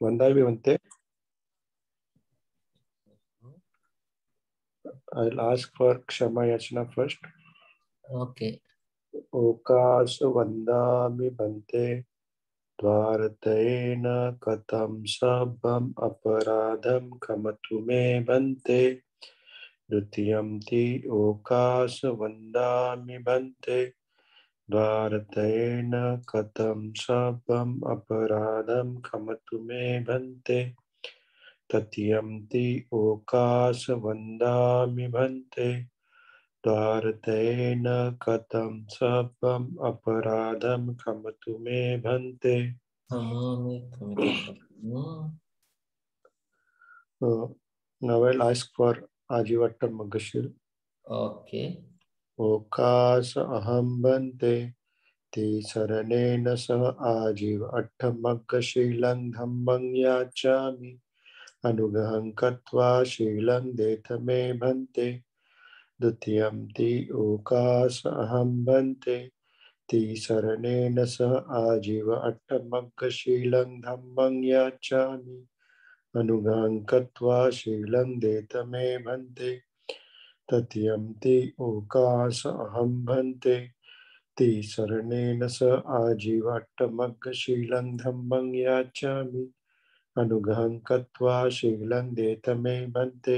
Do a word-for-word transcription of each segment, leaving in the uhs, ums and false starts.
वंदा भी बनते. I'll ask for Kshama Yachna first. Okay. ओकाश वंदामि बनते द्वारतेन कथं सबम अपराधम खमतु मे बनते द्वितीयम्ति ओकाश वंदामि बनते द्वारतेन कथं सबम अपराधम खमतु मे बनते तृतीयम्ति ओकाश वंदामि बनते द्वारतेन कथं सबम अपराधम खमतु मे बनते. Hamami kamita. Uh, now I'll ask for Ajivatta Magashil. Okay. ओकाश अहम बनते ते शरणेन सह आजीव अट्ठमग्गशीलं धम्मं याचामि अनुगहं कृत्वा शीलं देथ मे भन्ते द्वितीयं ति ओकाश अहं भन्ते ते शरणेन सह आजीव अट्ठमग्गशीलं धम्मं याचामि अनुगहं कृत्वा शीलं देथ मे भन्ते तृतीयम्ति ओकाश अहं भन्ते ते शरणेन स आजीवाट्टमग्गशीलं धम्मं याचामि अनुगहं कृत्वा शीलं देत मे भन्ते.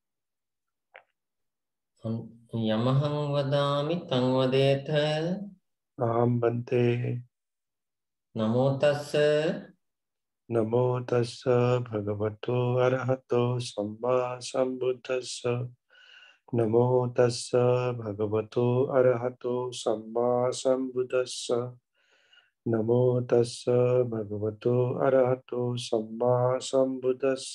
Yamahang vadami tang vadetha. अहं भन्ते. Namo tassa. नमो तस्स भगवतो अरहतो सम्मा सम्बुद्धस्स. नमो तस्स भगवतो अरहतो सम्मा सम्बुद्धस्स. नमो तस्स भगवतो अरहतो सम्मा सम्बुद्धस्स.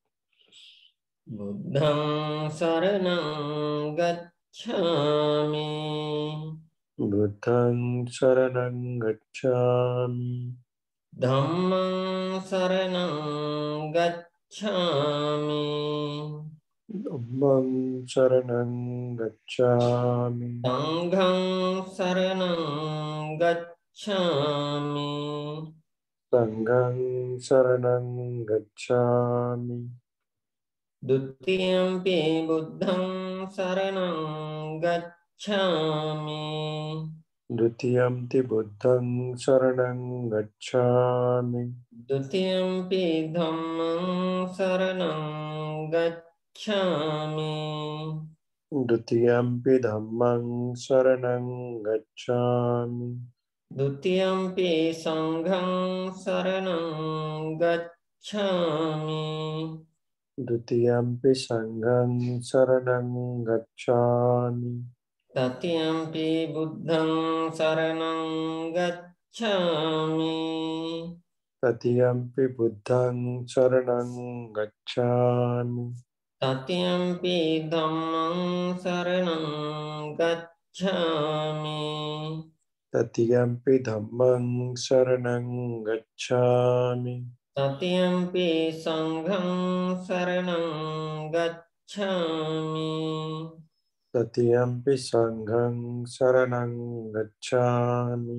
Buddhang saranang gacchami. बुद्धं शरणं गच्छामि. Dhammang saranang gacchami. धम्मं शरणं गच्छामि. Sanghang saranang gacchami. संघं शरणं गच्छामि. Dutiyampi buddhang saranang gacchami. द्वितीयम्ति बुद्धं शरणं गच्छामि. Dutiyampi dhammang saranang gacchami. द्वितीयम्पि धम्मं शरणं गच्छामि. Dutiyampi sanghang saranang gacchami. द्वितीयम्पि संघं शरणं गच्छामि. Tatiyampi buddhang saranang gacchami. तृतीयम्पि बुद्धं शरणं गच्छामि. Tatiyampi dhammang saranang gacchami. तृतीयम्पि धम्मं शरणं गच्छामि. Tatiyampi sanghang saranang gacchami. तृतीयम्पि संघं शरणं गच्छामि.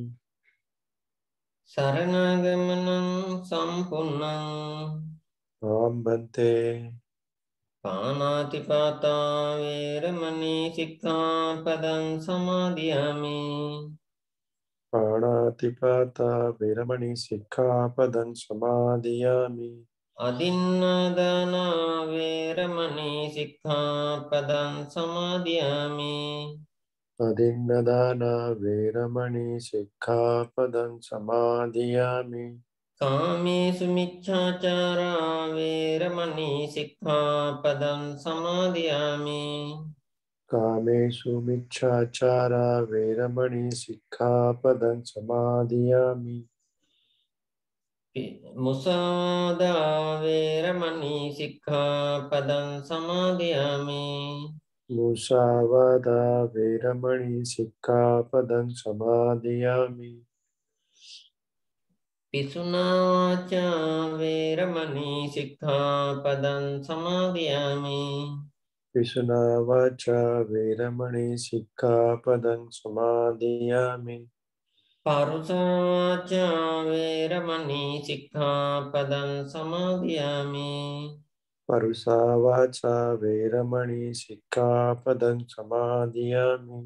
Saranagamana sampunna. आं भन्ते. पानातिपाता वेरमणि सिक्खापदं समादियामि. प्राणातिपाता वीरमणि सिक्खापदं समादियामि. अदिन्नादाना वेरमणि सिक्खापदं समादियामि. अदिन्नदाना वीरमणि सिक्खापदं समादियामि. कामेषु मिच्छाचारा वेरमणि सिक्खापदं समादियामि. कामेषु मिच्छाचारा वीरमणि सिक्खापदं समादियामि. मुसावादा वेरमणि सिक्खापदं समादियामि. मुसावादा वीरमणि सिक्खापदं समादियामि. पिसुनावाचा वेरमणि सिक्खापदं समादियामि. पिशुना वाचा वीरमणि सिक्खापदं समादियामि. परुषवाचा वेरमणि सिक्खापदं समादयामि परुषा वाचा वेरमणि सिक्खापदं समादियामि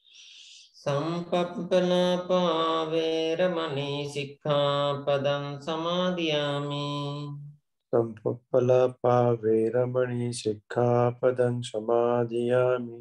संपप्पलापा वेरमणि सिक्खापदं समादयामि संपप्पलापा वेरमणि सिक्खापदं समादियामि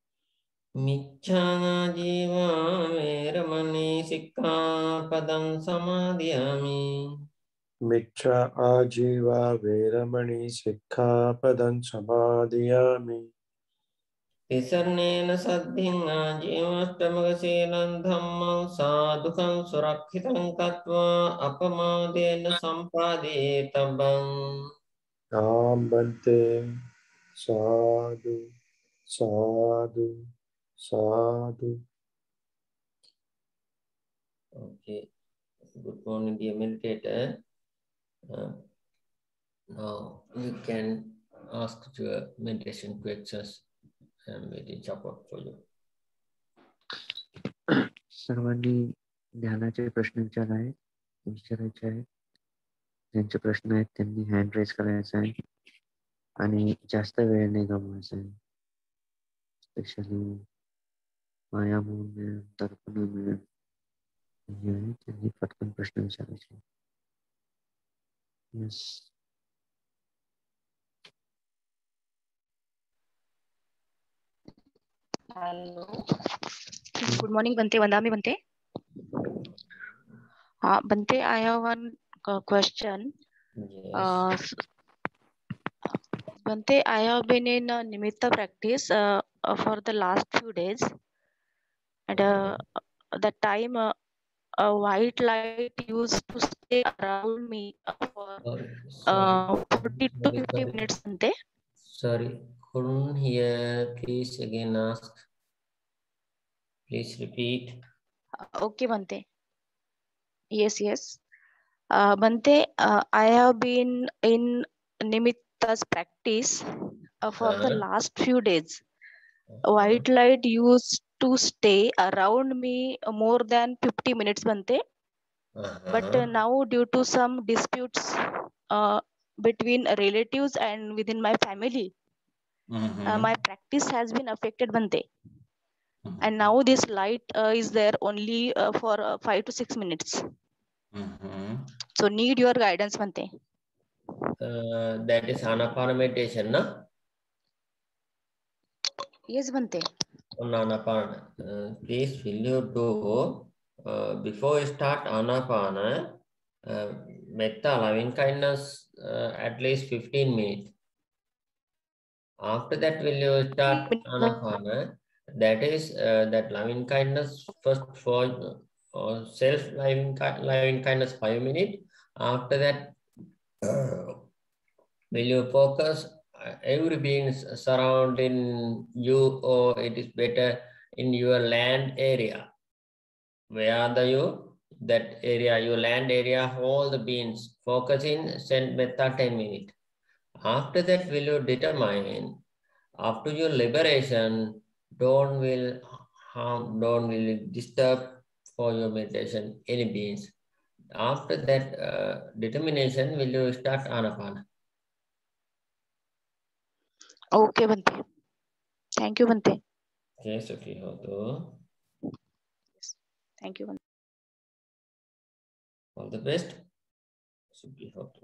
मिच्छाजीवा वेरमणि सिक्खापदं समादयामि मिच्छा आजीवा वेरमणि सिक्खापदं समादियामि तिसर्णेन सद्धिं आजीवष्टमकशीलं धम्मं साधुकं सुरक्षितं कृत्वा अपमादेन सम्पादयेतव्यम् नाम बनते साधु साधु साधु. Okay, good morning, dear meditator. Uh, now you can ask your meditation questions and waiting support for you. सर्वांनी ध्यानाचे प्रश्न विचार आहे विचारायचे आहेत. ज्यांचे प्रश्न आहेत त्यांनी हँड रेज करायचा आहे आणि जास्त वेळ नाही गमवायचा आहे. Specially Maya ma'am, Darpana ma'am त्यांनी पटकन प्रश्न विचारायचे. Yes. Hello. Good morning, Bante. Vandami Bante. Uh, Bante, I have one uh, question. Yes. Uh, Bante, I have been in uh, Nimitta practice uh, uh, for the last few days. And uh, the time uh, a white light used to stay around me uh, for Sorry, sorry. uh, forty to Sorry, fifty sorry. minutes, Bante. Sorry, couldn't hear. Please again ask. Please repeat. Uh, okay, Bante. Yes, yes. Uh, Bante, uh, I have been in Nimitta's practice uh, for the Uh-huh. last few days. Uh-huh. White light used to stay around me more than fifty minutes, Bante. Uh-huh. But uh, now, due to some disputes uh, between relatives and within my family, Mm-hmm. uh, my practice has been affected, Bante. Mm-hmm. And now this light uh, is there only uh, for uh, five to six minutes. Mm-hmm. So need your guidance, Bante. Uh, that is Anapana meditation, no? Yes, Bante. On Anapana. Uh, please will you do, uh, before you start Anapana, uh, metta, loving kindness, uh, at least fifteen minutes. After that, will you start Anapana? That is uh, that loving kindness first for uh, self loving loving kindness five minutes. After that, uh, will you focus uh, every being surrounding you, or it is better in your land area? Where are the you? That area, your land area, all the beings. Focus in, send metta ten minutes. After that, will you determine, after your liberation, don't will harm, don't will disturb for your meditation any beings. After that uh, determination, will you start Anapana? Okay, Bante. Thank you, Bante. Yes, okay, Hotu. Yes. Thank you, Bante. All the best. Sukhi Hotu.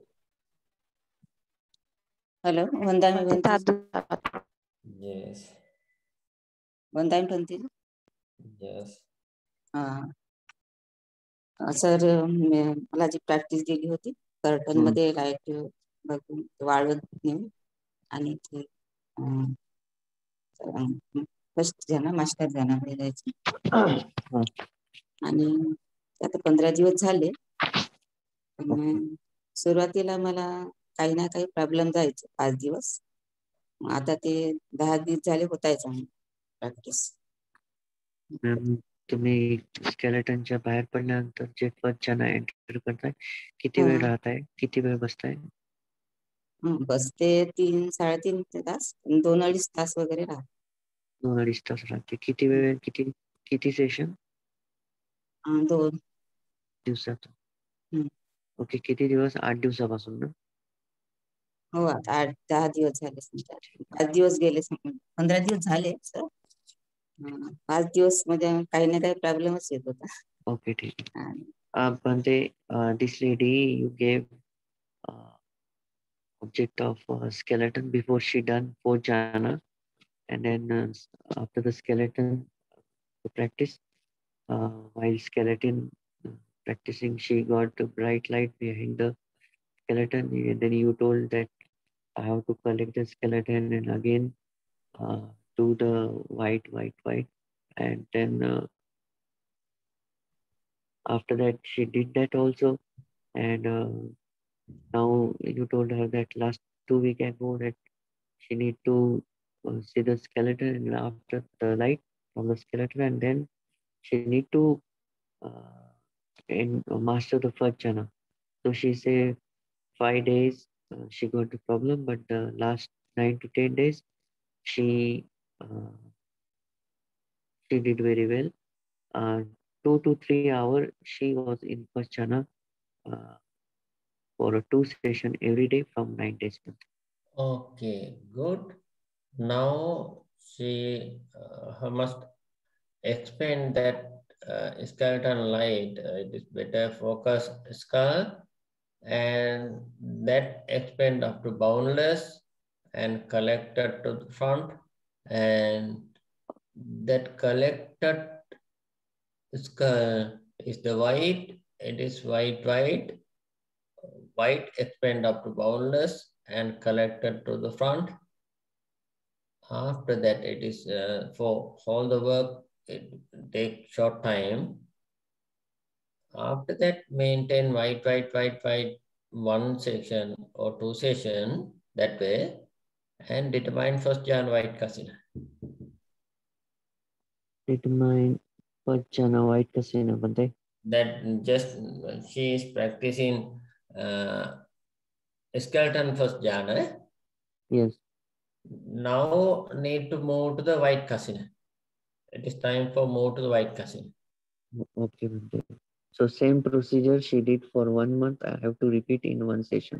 Hello, Vandami Bante, Bante. Tadu- Yes. Vandami Bante. Yes. हा sir, मला जी practice दिली होती curtain मध्ये light बघून वाळवत नेऊन आणि ते फर्स्ट झाला मास्टर ध्यानाकडे जायचं आणि आता पंधरा दिवस झाले. सुरुवातीला मला काही ना काही प्रॉब्लेम जायचे पाच दिवस. आता ते दहा दिवस झाले होतायचा प्रॅक्टिस. तुम्ही स्केलेटनच्या बाहेर पडल्यानंतर जे पदजना एंटर करताय किती वेळ राहताय, किती वेळ बसताय? बसते तीन साडेतीन तास, दोन अडीच तास वगैरे राहते. दोन अडीच तास राहते. किती वेळ, किती किती सेशन? अं, दोन दिवसात. हम्म. ओके, किती दिवस? आठ दिवसापासून ना? हो, आता आठ दहा दिवस झाले समजा. पाच दिवस गेले समजा, पंधरा दिवस झाले सर. अं, पाच दिवस मध्ये काही ना काही प्रॉब्लेमच येत होता. ओके, ठीक आहे. आणि Uh, Bhante, uh, this lady you gave uh, object of uh, skeleton before she done four jhana, and then uh, after the skeleton to practice, uh, while skeleton uh, practicing, she got a bright light behind the skeleton, and then you told that I have to collect the skeleton and again uh, do the white, white, white, and then uh, after that she did that also, and uh, now you told her that last two week ago that she need to uh, see the skeleton and after the light from the skeleton, and then she need to uh, in, uh, master the first jhana. So she say five days uh, she got the problem, but the last nine to ten days she uh, she did very well. Uh, two to three hours she was in first jhana uh, for a two session every day from nine days. Okay, good. Now she uh, must explain that uh, skeleton light. Uh, it is better focus skull, and that expand up to boundless and collected to the front, and that collected skull is the white. It is white, white, white expand up to boundless and collected to the front. After that, it is uh, for all the work, it takes short time. After that, maintain white, white, white, white, one section or two session that way, and determine first jhana white kasina. Determine first jhana white kasina, Bhante. That just she is practicing uh, skeleton first jhana. Yes. Now need to move to the white kasina. It is time for move to the white kasina. Okay, Bhante. So same procedure she did for one month. I have to repeat in one session.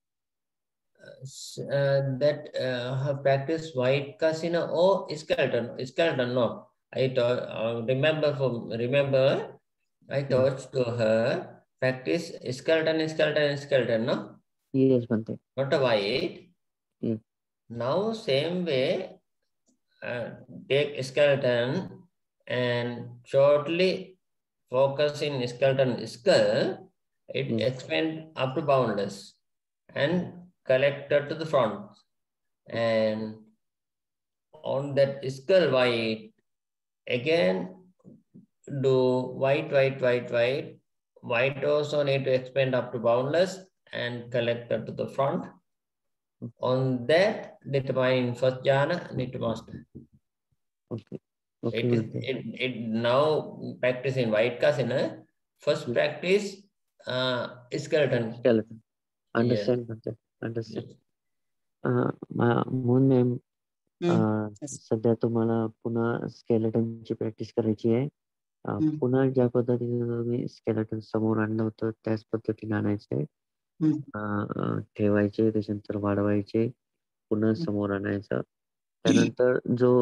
Uh, that uh, her practice white kasina or skeleton. Skeleton, no. I told, uh, remember for remember. I taught to her practice skeleton, skeleton, skeleton, no? Yes, Bhante. Not a white. Yeah. Now same way, uh, take skeleton and shortly focus in skeleton skull. It Yeah. expand up to boundless and collected to the front. And on that skull white, again do white, white, white, white. White also need to expand up to boundless and collected to the front. On that, determine first jhana, need to master. Okay. Okay. It is it, it now practice in white kasina. First yes. Practice uh, skeleton. Skeleton. Understand, Bhante. Yes. Understand. Yes. Uh, Mohan ma'am, सध्या तुम्हाला पुन्हा स्केलेटनची practice करायची आहे. पुन्हा ज्या पद्धतीने तुम्ही skeleton समोर आणलं होतं त्याच पद्धतीने आणायचंय. ठेवायचे, त्याच्यानंतर वाढवायचे, पुन्हा समोर आणायचं. त्यानंतर जो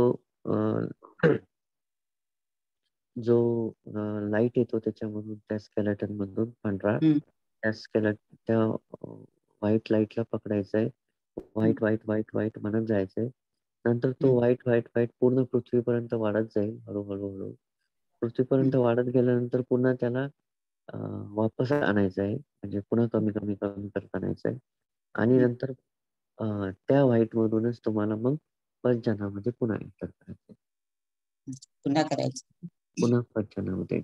जो लाईट येतो त्याच्यामधून त्या स्केलेटन मधून पांढरा, त्या स्केलेट त्या व्हाईट लाईटला पकडायचंय. व्हाईट व्हाईट व्हाईट व्हाईट म्हणत जायचंय. नंतर तो व्हाईट व्हाईट व्हाईट पूर्ण पृथ्वीपर्यंत वाढत जाईल. हळूहळू हळू पृथ्वीपर्यंत वाढत गेल्यानंतर पुन्हा त्याला वापस आणायचं आहे. म्हणजे पुन्हा कमी कमी कमी करत आणायचं आहे. आणि नंतर त्या व्हाईट मधूनच तुम्हाला मग फर्स्ट जन्मामध्ये पुन्हा एंटर करायचं. पुन्हा करायचं. पुन्हा फर्स्ट जन्मामध्ये.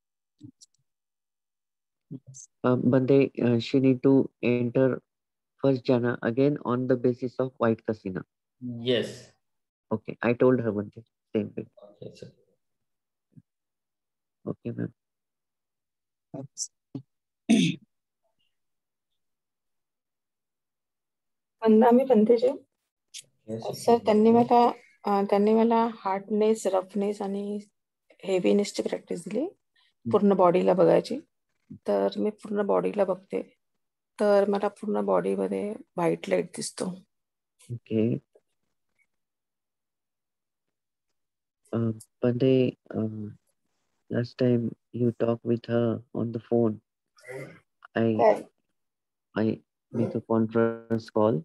Uh, but they, uh, she need to enter first jhana again on the basis of white kasina. Yes. Okay, I told her one thing, same thing. Okay, sir. Okay, ma'am. वंदामी पंतेजी. Sir त्यांनी मला त्यांनी मला hardness, roughness आणि हेवीनेसची practice दिली. पूर्ण बॉडीला बघायची. तर मी पूर्ण बॉडीला बघते, तर मला पूर्ण बॉडीमध्ये व्हाईट लाईट दिसतो. ओके. पण ते last time you talked with her on the phone, I काय? I make a conference call.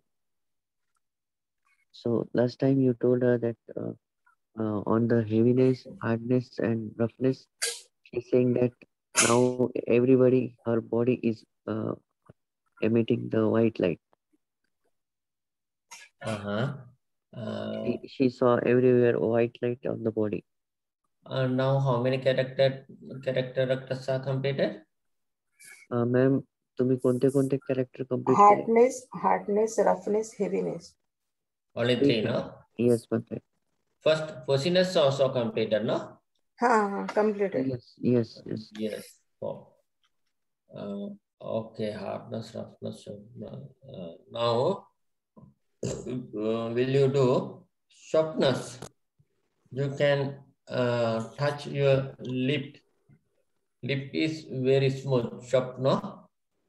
So last time you told her that uh, uh, on the heaviness, hardness, and roughness, she's saying that now everybody, her body is uh, emitting the white light. Uh-huh. Uh, She, she saw everywhere white light on the body. uh, now how many character characters are completed? Uh, ma'am, तुम्ही कोणते कोणते character complete केले? Hardness, hardness, roughness, heaviness. Only three, no? Yes, Bhante. First, fuzziness also completed, no? हा हा completed. Yes, yes, yes. Yes. Oh. Uh, okay, hardness, roughness. Uh, now, uh, will you do softness? You can uh, touch your lip. Lip is very smooth, soft, no?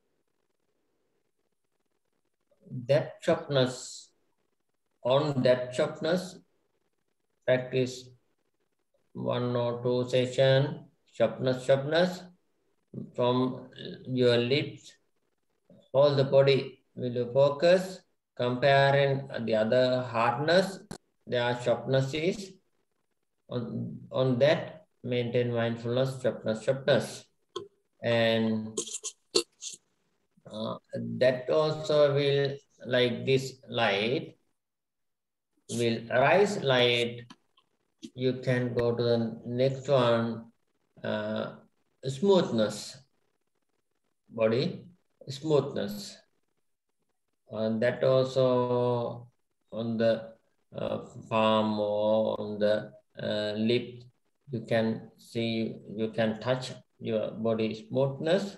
That softness, on that softness, practice one or two session, softness, softness, from your lips, whole the body will you focus, comparing the other hardness, their sharpness is, on, on that, maintain mindfulness, sharpness, sharpness. And uh, that also will, like this light, will rise light. You can go to the next one, uh, smoothness, body, smoothness. And that also on the uh, palm or on the uh, lip, you can see, you can touch your body smoothness.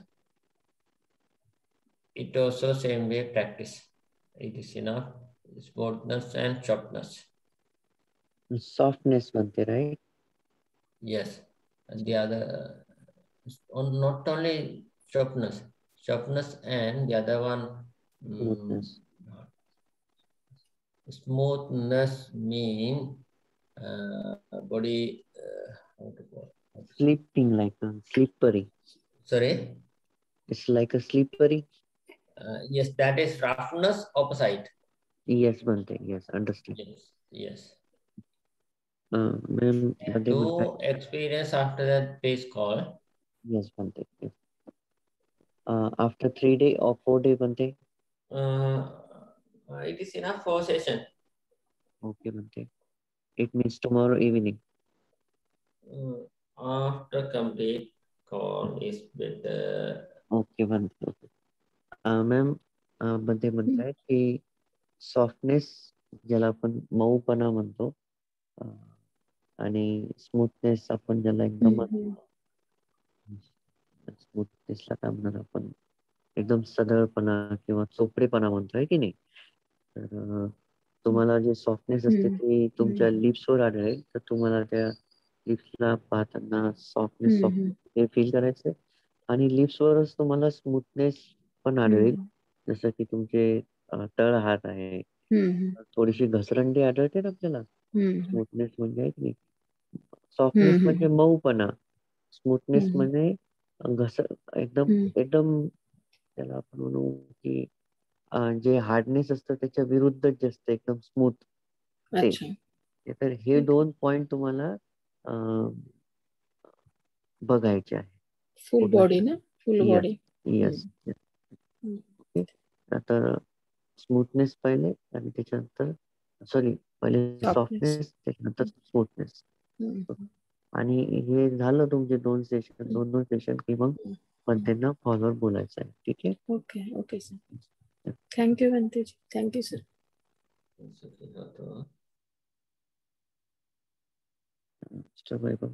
It also same way practice. It is enough, smoothness and softness. Softness, Bhante, right? Yes. And the other, uh, not only softness, softness and the other one, Smoothness. um, smoothness mean uh, body, uh, how to call it? Sleeping like a slippery. Sorry? It's like a slippery. Uh, yes, that is roughness opposite. Yes, Bhante. Yes, understand. Yes, yes. Uh, ma'am, And Bhante, to Bhante. experience after that, please call. Yes, Bhante. Yes. Uh, after three day or four day, Bhante. Uh, it is enough for session. Okay, Bhante. It means tomorrow evening. Uh, after complete call is better. Okay, Bhante. Okay. Uh, ma'am, uh, Bhante म्हणतायत की softness ज्याला आपण मऊपणा म्हणतो अं, आणि smoothness आपण ज्याला एकदम स्मूथनेसला काय म्हणणार आपण एकदम सदळपणा किंवा चोपडेपणा म्हणतोय की नाही तर अं, तुम्हाला जे सॉफ्टनेस असते ते तुमच्या लिप्सवर आढळेल तर तुम्हाला त्या लिप्सला पाहताना सॉफ्टनेस सॉफ्ट हे फील करायचंय आणि लिप्सवरच तुम्हाला स्मूथनेस पण आढळेल जसं की तुमचे अं, तळ हात आहे थोडीशी घसरंडी आढळते ना आपल्याला स्मूथनेस म्हणजे आहे की नाही सॉफ्टनेस म्हणजे मऊपणा स्मूथनेस म्हणजे घस एकदम एकदम त्याला आपण म्हणू की अं, जे हार्डनेस असतं त्याच्या विरुद्धच जे असतं एकदम स्मूथ ते तर हे दोन पॉइंट तुम्हाला अं, बघायचे आहे फुल बॉडी ना फुल बॉडी येस ओके तर स्मूथनेस पहिले आणि त्याच्यानंतर सॉरी पहिले सॉफ्टनेस त्याच्यानंतर स्मूथनेस आणि हे झालं तुमचे दोन सेशन दोन दोन सेशन की मग पण त्यांना फॉलोअर बोलायचं आहे ठीक आहे okay okay sir thank you Bhante ji thank you sir mister Vaibhav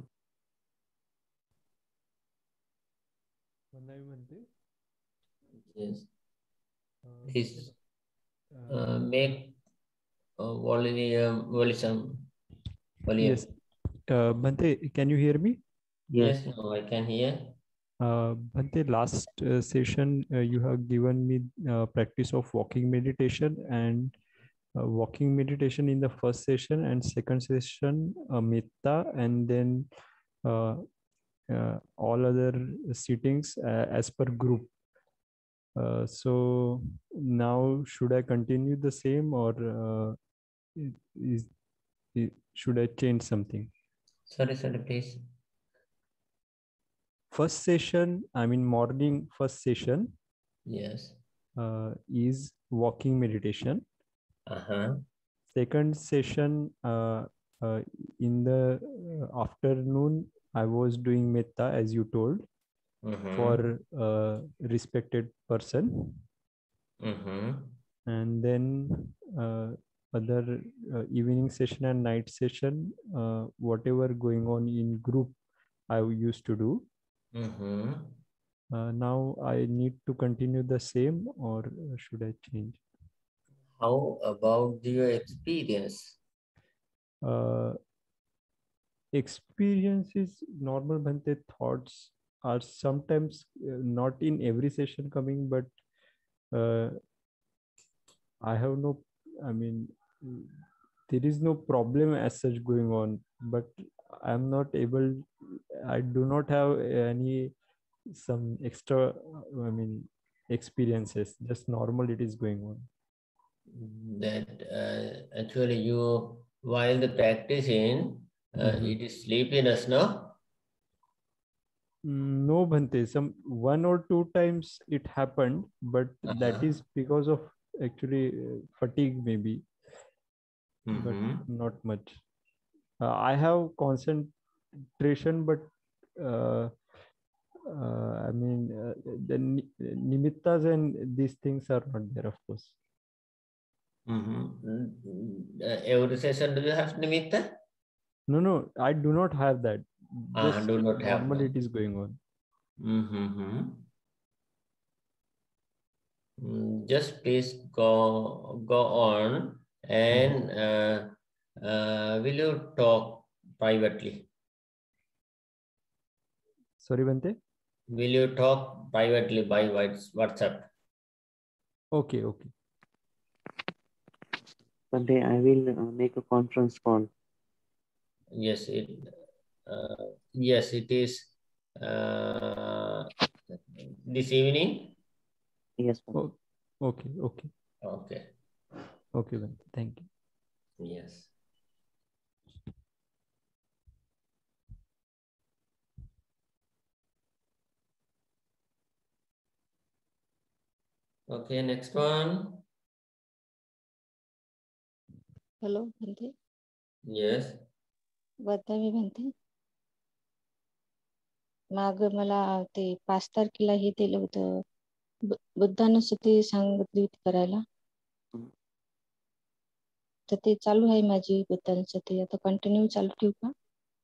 Yes. Please uh, make uh, volume, volume, volume. Yes. Uh, Bhante, can you hear me? Yes, now I can hear. Uh, Bhante, last uh, session uh, you have given me uh, practice of walking meditation and uh, walking meditation in the first session, and second session uh, metta, and then uh, uh, all other sittings uh, as per group. Uh, so now should I continue the same, or uh, is, is should I change something? Sorry, sorry, please. First session, I mean morning first session. Yes. Uh, is walking meditation. Uh-huh. Second session, uh, uh, in the uh, afternoon, I was doing metta as you told, Mhm. for a respected person. Mm-hmm. And then uh, other uh, evening session and night session, uh, whatever going on in group, I used to do. Mm-hmm. Uh, now I need to continue the same, or should I change? How about your experience? Uh, experience is normal, Bhante. Thoughts are sometimes uh, not in every session coming, but uh, I have no, I mean, there is no problem as such going on, but I'm not able, I do not have any some extra, I mean, experiences, just normal it is going on. That uh, actually you, while the practicing, uh, Mhm. it is sleepiness, no? Mm, No, Bhante, some one or two times it happened, but that Uh-huh. is because of actually uh, fatigue maybe, but Mhm. not much. Uh, I have concentration, but uh, uh, I mean, uh, the ni- nimittas and these things are not there, of course. Mm-hmm. Uh, every session do you have nimitta? No, no, I do not have that. Ah, Just do not have normally that. it is going on. Mm-hmm. Mm, just please go go on and uh, uh, will you talk privately? Sorry, Bhante? Will you talk privately by Whats- WhatsApp? Okay, okay. Bhante, I will uh, make a conference call. Yes, it uh, yes it is uh, this evening. Yes, Bhante. Oh, okay, okay. Okay. Okay, Bhante. Thank you. Yes. Okay, next one. Hello म्हणते Yes. वर्धावी म्हणते माग मला ते पाच तारखेला हे दिलं होतं बु- बुद्धानुस्मृती सांगितली होती करायला हम्म. तर ते चालू आहे माझी बुद्धानुस्मृती आता कंटिन्यू चालू ठेवू का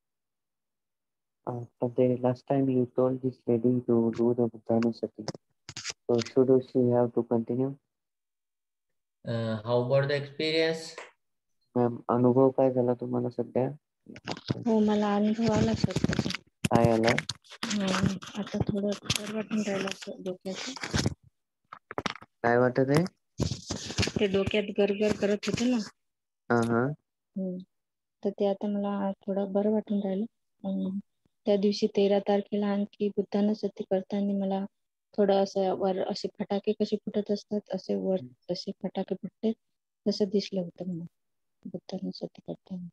Uh, Bhante, last time you told this lady to do the Buddhanusati. So should she have to continue? Uh, how about the experience? Ma'am अनुभव काय झाला तुम्हाला सध्या? हो मला अनुभव आला सर त्याचा काय आला? हं, आता थोडं बरं वाटून राहिलं असं डोक्याचं काय वाटत आहे? ते डोक्यात गरगर करत होते ना हा हा हं, तर ते आता मला थोडं बरं वाटून राहिलं अं, त्या दिवशी तेरा तारखेला आणखी बुद्धानुस्मृती करताना मला थोडं असं वर असे फटाके कसे फुटत असतात असे वर असे फटाके फुटते तसं दिसलं होतं मला बुद्धानुस्मृती करताना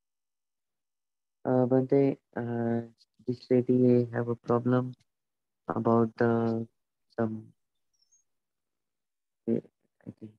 Uh, Bhante, uh, this lady have a problem about uh, some, I think,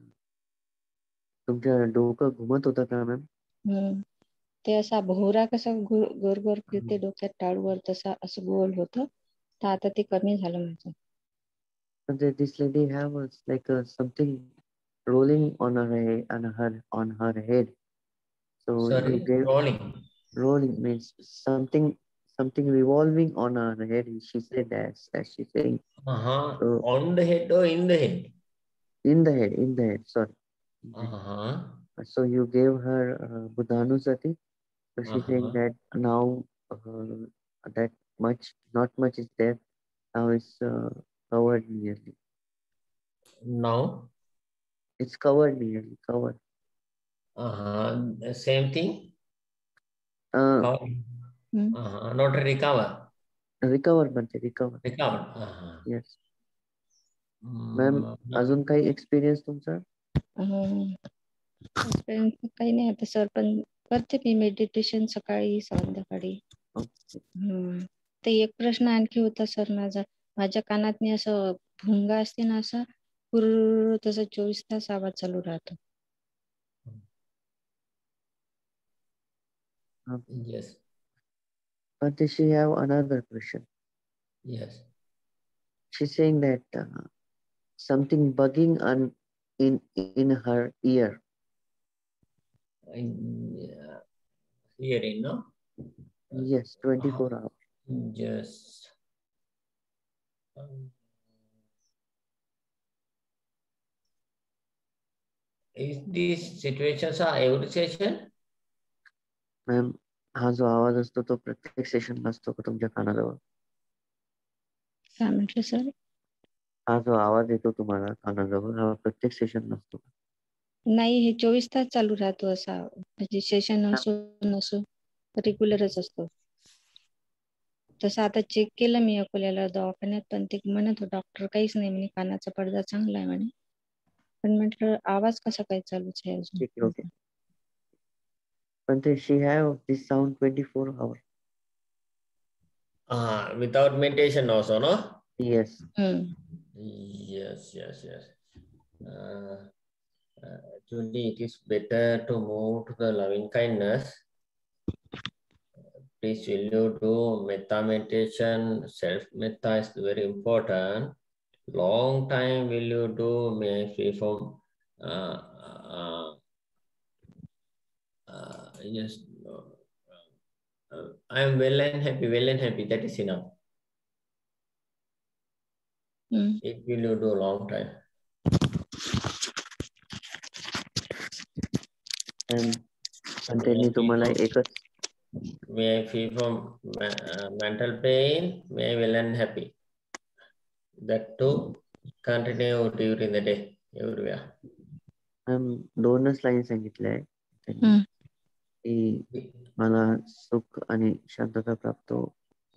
तुमचं डोकं घुमत होतं का मॅम? हम्म ते असा भोवरा कसा गोर गोर गोर फिरते डोक्यात टाळूवर तसा असं गोल होतं तर आता ते कमी झालं माझं Bhante, this lady have a, like a, something rolling on her head, on her on her head. So Sorry, you gave rolling. rolling means something something revolving on her head. She said that as she's saying. Uh-huh. So On the head or in the head? in the head, in the head. Sorry. Uh-huh. So you gave her uh, Buddhanusati. So she's saying Uh-huh. that now uh, that much, not much is there. Now it's uh, covered nearly. Now? It's covered nearly, covered. Uh-huh. Same thing? Uh, Cover. Hmm. Uh-huh. Not recover. recover, Bhante, recover. Recover. Uh-huh. Yes. Ma'am Mm, अजून काही experience तुमचा? Experience काही नाही आता sir, पण करते मी meditation सकाळी संध्याकाळी. हम्म. ते एक प्रश्न आणखी होता सर माझा, माझ्या कानात मी असं भुंगा असते ना, असा पूर्ण तसा चोवीस तास आवाज चालू राहतो. yes. But she have another question. Yes. She's saying that uh, something bugging on in in her ear. In, uh, hearing, no? Yes, twenty-four Uh, hours. Yes. Um, is these situations are every session? Ma'am हा जो आवाज असतो तो प्रत्येक सेशनला असतो का तुमच्या कानाजवळ? काय म्हटलं सर? हा जो आवाज येतो तुम्हाला कानाजवळ हा प्रत्येक सेशनला असतो का? नाही, हे चोवीस तास चालू राहतो असा, म्हणजे सेशन असो नसो रेग्युलरच असतो. तसं आता चेक केलं मी अकोल्याला दवाखान्यात, पण ते म्हणत होते डॉक्टर काहीच नाही म्हणे, कानाचा पडदा चांगला आहे म्हणे. पण म्हटलं आवाज कसा काय चालूच आहे ठीक आहे, ओके. अजून. पण ते she have this sound twenty-four hours. Uh, without meditation also, no? Yes. Hmm. Yes, yes, yes. Uh, uh, actually, it is better to move to the loving kindness. Please, will you do metta meditation? Self metta is very important. Long time will you do? May I free from? Uh, uh, uh, yes. Uh, I am well and happy. Well and happy. That is enough. Hmm. It will you do a long time. And पण त्यांनी तुम्हाला एकच May I free from uh, mental pain? May I well and happy. That too continue during the day everywhere. Ma'am दोनच line सांगितल्या आहे त्यांनी हम्म. की मला सुख आणि शांतता प्राप्त हो.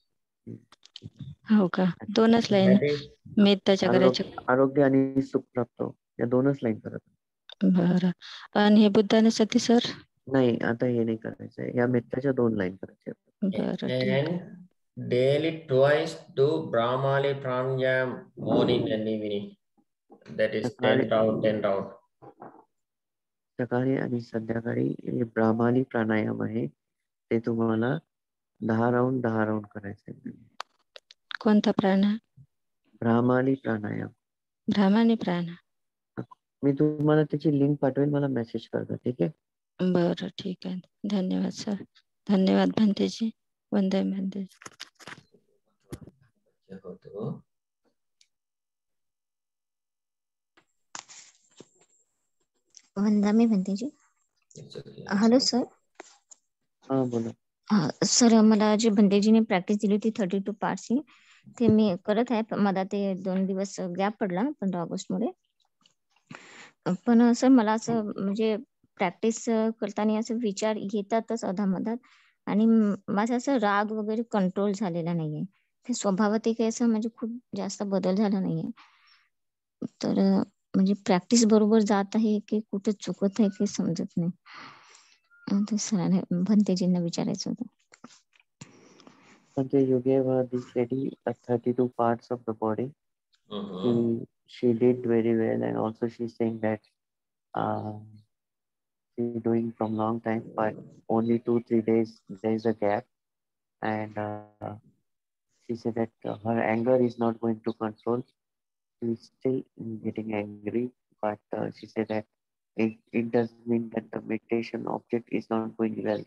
हो का? दोनच लाईन That is मेत्ताच्या करायच्या. आरोग्य आरोग्य आणि सुख प्राप्त हो, या दोनच लाईन करत. बरं. आणि हे बुद्धानुसती सर? नाही, आता हे नाही करायचंय, या मेत्ताच्या दोन लाईन करायच्या. बरं, ठीक. and daily twice do Brahmali pranayam morning and evening. That is ten round, ten round. सकाळी आणि संध्याकाळी ब्राह्मणी प्राणायाम आहे, ते तुम्हाला दहा राऊंड दहा राऊंड करायचे. कोणता प्राण? ब्राह्मणी प्राणायाम. ब्राह्मणी प्राण. मी तुम्हाला त्याची लिंक पाठवेल, मला मेसेज करता, ठीक आहे? बरं, ठीक आहे. धन्यवाद सर. धन्यवाद भंतेजी. वंदे भंते. वंदा मी भंतेजी. Hello sir. हा बोला. हा सर, मला जी भंतेजीने प्रॅक्टिस दिली होती थर्टी टू पार्टची, ते मी करत आहे. मला ते दोन दिवस गॅप पडला पंधरा ऑगस्ट मध्ये. पण सर मला असं म्हणजे प्रॅक्टिस करताना असं विचार येतातच अधामधात, आणि माझा असं राग वगैरे कंट्रोल झालेला नाहीये. ते स्वभावात काही असं म्हणजे खूप जास्त बदल झाला नाहीये. तर म्हणजे प्रॅक्टिस बरोबर जात आहे की कुठे चुकत आहे की समजत नाही. ते सरांना भंतेजींना विचारायचं होतं. Bhante, you gave her this lady uh, thirty-two parts of the body. Uh-huh. She, she did very well, and also she's saying that uh, she's doing from long time, but only two, three days there is a gap. And uh, she said that uh, her anger is not going to control. She's still getting angry, but uh, she said that it, it doesn't mean that the meditation object is not going well.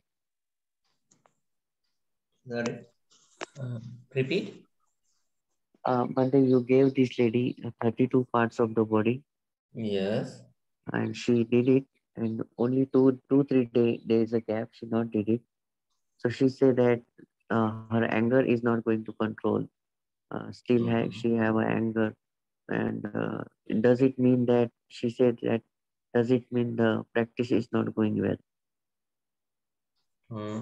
Got it. Uh, repeat. Uh, Bhante, you gave this lady thirty-two parts of the body. Yes. And she did it, and only two, two, three day, days a gap, she not did it. So she said that uh, her anger is not going to control. Uh, still, ha she have a anger, and uh, does it mean that she said that? Does it mean the practice is not going well? Hmm.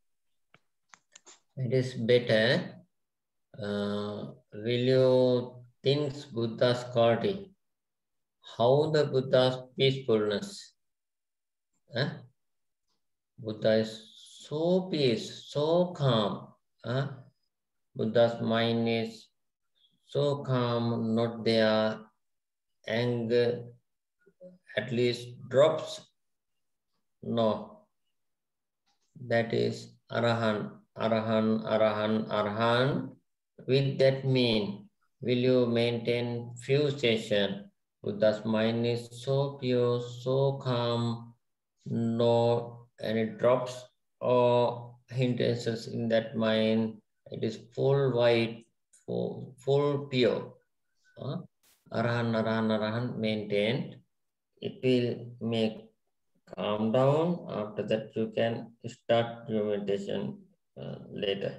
It is better. Uh, will you think Buddha's quality? How the Buddha's peacefulness? Huh? Buddha is so peace, so calm. Huh? Buddha's mind is so calm, not there. Anger at least drops. No. That is Arahan, Arahan, Arahan, Arahan. With that mean, will you maintain few sessions? Buddha's mind is so pure, so calm, no any drops or hindrances in that mind. It is full white, full, full pure. Huh? Arahan, Arahan, Arahan maintained. It will make calm down. After that, you can start your meditation uh, later.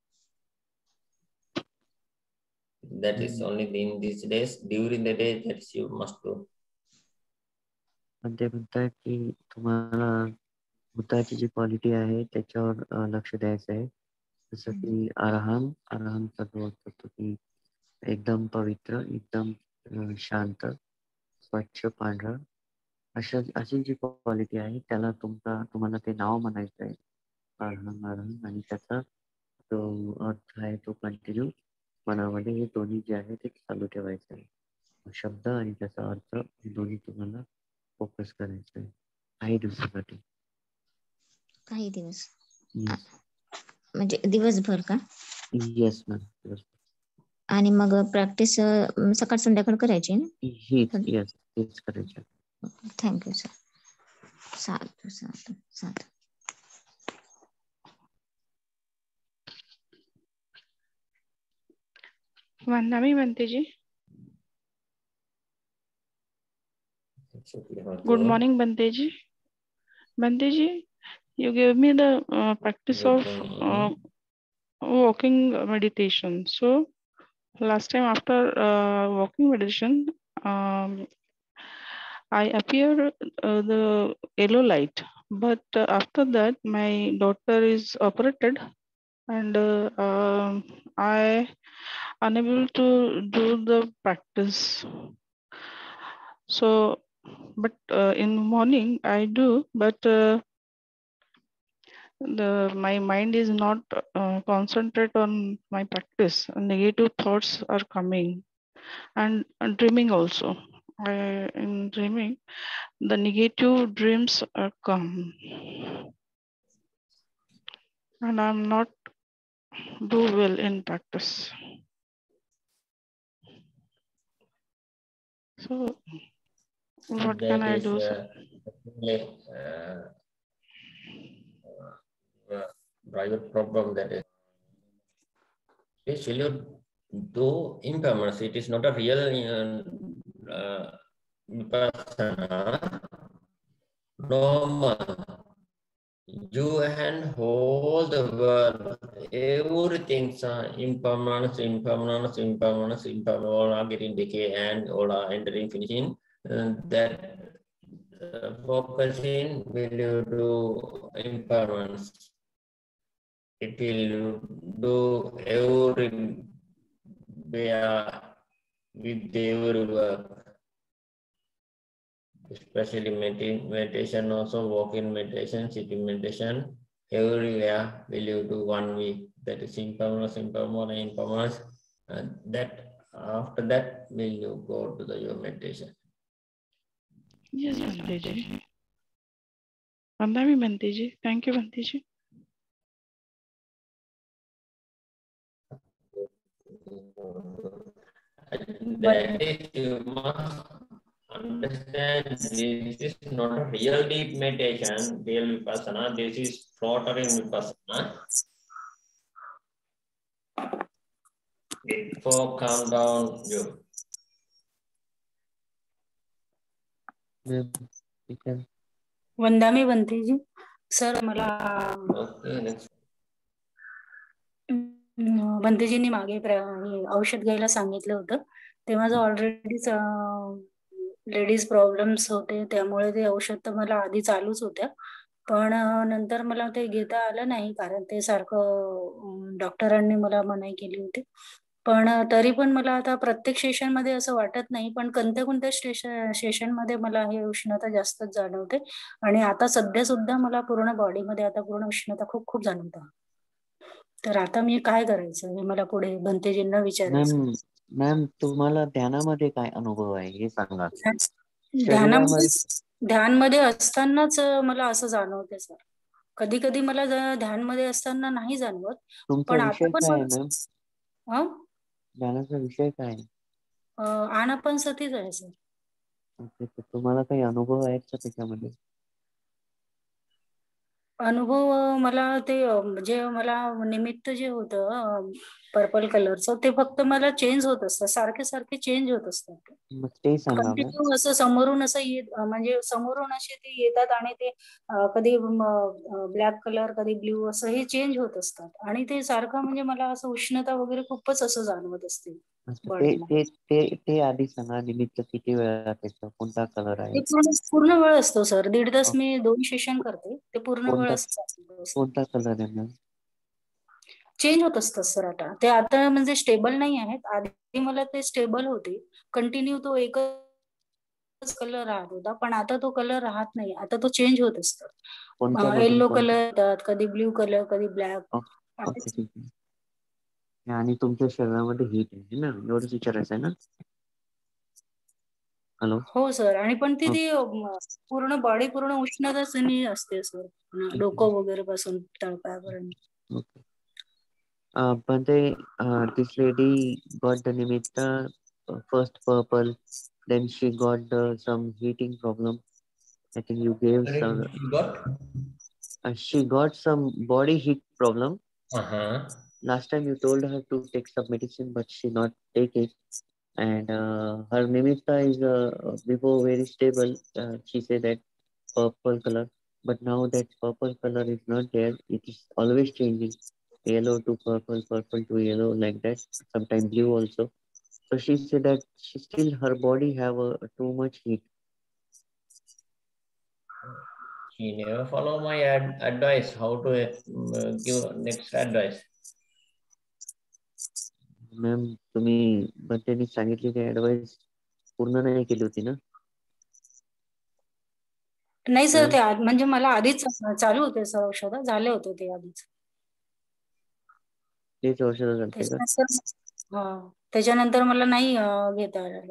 That is only in these days. During the day, that you must do. पण ते म्हणतात की तुम्हाला बुद्धाची जी quality आहे त्याच्यावर अ, लक्ष द्यायचं आहे. जसं की अरहं अरहंचा जो अर्थ होतो की एकदम पवित्र, एकदम अ, शांत, स्वच्छ, पांढरं अशा अशी जी क्वालिटी आहे त्याला तुमचा तुम्हाला ते नाव म्हणायचं आहे. अरहं अरहं आणि त्याचा जो अर्थ आहे तो कंटिन्यू मनामध्ये हे दोन्ही जे आहे ते चालू ठेवायचं आहे. शब्द आणि त्याचा अर्थ हे दोन्ही तुम्हाला फोकस करायचं आहे काही दिवसासाठी. काही दिवस म्हणजे दिवसभर का? Yes ma'am. आणि मग प्रॅक्टिस सकाळ संध्याकाळ करायची ना? हीच येस तेच करायचं. Thank you sir. साधू साधू साधू. वंदना बनते जी. Good morning, Bante ji. Bante ji, you gave me the uh, practice of uh, walking meditation. So last time after uh, walking meditation, um, I appeared uh, the yellow light. But uh, after that, my daughter is operated, and uh, uh, I unable to do the practice. So, but uh, in morning I do, but uh, the my mind is not uh, concentrate on my practice. Negative thoughts are coming, and, and dreaming also. I, in dreaming, the negative dreams are come, and I'm not do well in practice. So, what that can I is, do? Uh, uh, uh, private problem that is. Yes, will you do impermanence? It is not a real uh, vipassana. Normal. You and whole the world, everything's uh, impermanence, impermanence, impermanence, impermanence, all are getting decay and all are entering, finishing. And that uh, focusing will you do impermanence. It will do every where with every work. Especially meditation, also walking meditation, sitting meditation, everywhere will you do one week. That is impermanence, impermanence, impermanence. And that after that will you go to the your meditation. Yes, Bante ji. Vandami Bante ji. Thank you, Bante ji. That is, you must understand this is not a real deep meditation, real vipassana. This is fluttering vipassana. Before calm down, you. वंदामी Bhante ji. Sir मला Okay, next. भंतेजींनी मागे औषध घ्यायला सांगितलं होतं ते माझं ऑलरेडीच लेडीज प्रॉब्लेम्स होते त्यामुळे ते औषध तर मला आधी चालूच होत्या पण नंतर मला ते घेता आलं नाही कारण ते सारखं डॉक्टरांनी मला मनाई केली होती पण तरी पण मला आता प्रत्येक सेशन मध्ये असं वाटत नाही पण कोणत्या कोणत्या स्टेशन सेशन मध्ये मला हे उष्णता जास्तच जाणवते आणि आता सध्या सुद्धा मला पूर्ण बॉडीमध्ये आता पूर्ण उष्णता खूप खूप जाणवतं तर आता मी काय करायचं हे मला पुढे भंतेजींना विचारायचं मॅम मॅम तुम्हाला ध्यानामध्ये काय अनुभव आहे हे सांगा ध्यानामध्ये शरीरामध्ये ध्यानमध्ये असतानाच मला असं जाणवते सर कधी कधी मला ध्यानमध्ये असताना नाही जाणवत तुमचा पण आता विषय पण काय आहे मॅम मला ध्यानाचा विषय काय आहे आनापानसतीच आहे सर ओके तर तुम्हाला काही अनुभव आहेत का त्याच्यामध्ये अनुभव मला ते जे मला निमित्त जे होतं पर्पल कलरचं ते फक्त मला चेंज होत असतं सारखे सारखे चेंज होत असतात मग ते सांगा मॅम कंटिन्यू असं समोरून असं येत म्हणजे समोरून असे ते येतात आणि ते कधी ब्लॅक कलर कधी ब्ल्यू असं हे चेंज होत असतात आणि ते सारखं म्हणजे मला असं उष्णता वगैरे खूपच असं जाणवत असते ते ते ते ते आधी सांगा निमित्त किती वेळा त्याचा कोणता कलर आहे ते पूर्ण पूर्ण वेळ असतो सर दीड तास मी दोन सेशन करते ते पूर्ण वेळ असतो कोणता कलर आहे मॅम चेंज होत असतं सर आता ते आता म्हणजे स्टेबल नाही आहेत आधी मला ते स्टेबल होते कंटिन्यू तो एकच कलर राहत होता पण आता तो कलर राहत नाही आता तो चेंज होत असतो येल्लो कलर येतात कधी ब्ल्यू कलर कधी ब्लॅक ओके ठीक आहे आणि तुमच्या शरीरामध्ये हीट आहे ना एवढंच विचारायचं आहे ना हॅलो हो सर आणि पण ती ती पूर्ण बॉडी पूर्ण उष्णताच असते सर डोकं वगैरे पासून तळपायापर्यंत Uh, but they, uh, this lady got the nimitta uh, first purple, then she got uh, some heating problem. I think you gave some. You got? Uh, she got some body heat problem. Uh-huh. Last time you told her to take some medicine, but she not take it. And uh, her nimitta is uh, before very stable. Uh, she said that purple color, but now that purple color is not there. It is always changing. Yellow to purple, purple to yellow, like that. Sometimes blue also. So she said that she still her body have a, a too much heat. She never follow my ad advice. How to uh, give next advice? Ma'am तुम्ही बंतेनी सांगितलेली advice पूर्ण नाही केली होती ना नाही sir ते म्हणजे मला आधीच चालू होते सर औषध झाले होते ते आधीच तेच औषध झालते का हा त्याच्यानंतर मला नाही घेता आलं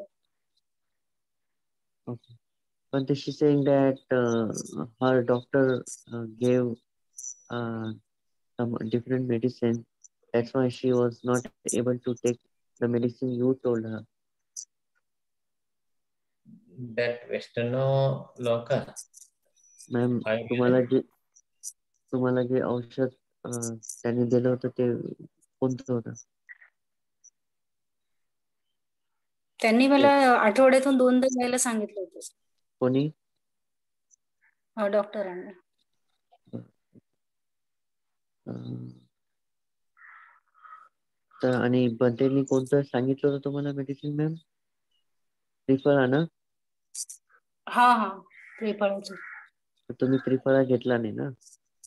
okay but she's saying that uh, her doctor uh, gave uh, some different medicine that's why she was not able to take the medicine you told her that westerno local ma'am तुम्हाला जे तुम्हाला जे औषध त्यांनी दिलं होतं ते कोणतं होतं त्यांनी मला आठवड्यातून दोनदा घ्यायला सांगितलं होतं कोणी डॉक्टरांनी तर आणि बंतेनी कोणतं सांगितलं होतं तुम्हाला मेडिसिन मॅम त्रिफळा ना हा हा त्रिफळाचं तुम्ही त्रिफळा घेतला नाही ना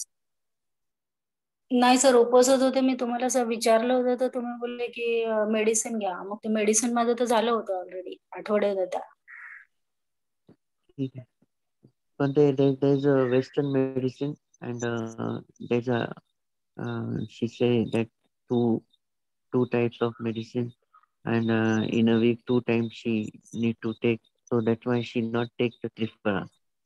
नाही सर उपवासच होते मी तुम्हाला असं विचारलं होतं तर तुम्ही बोलले की मेडिसिन घ्या मग ते मेडिसिन माझं तर झालं होतं ऑलरेडी आठवड्यात होता ठीक आहे पण ते there is a western medicine and uh, there's a uh, she say that two two types of medicine and uh, in a week two times she need to take so that's why she not take the trifala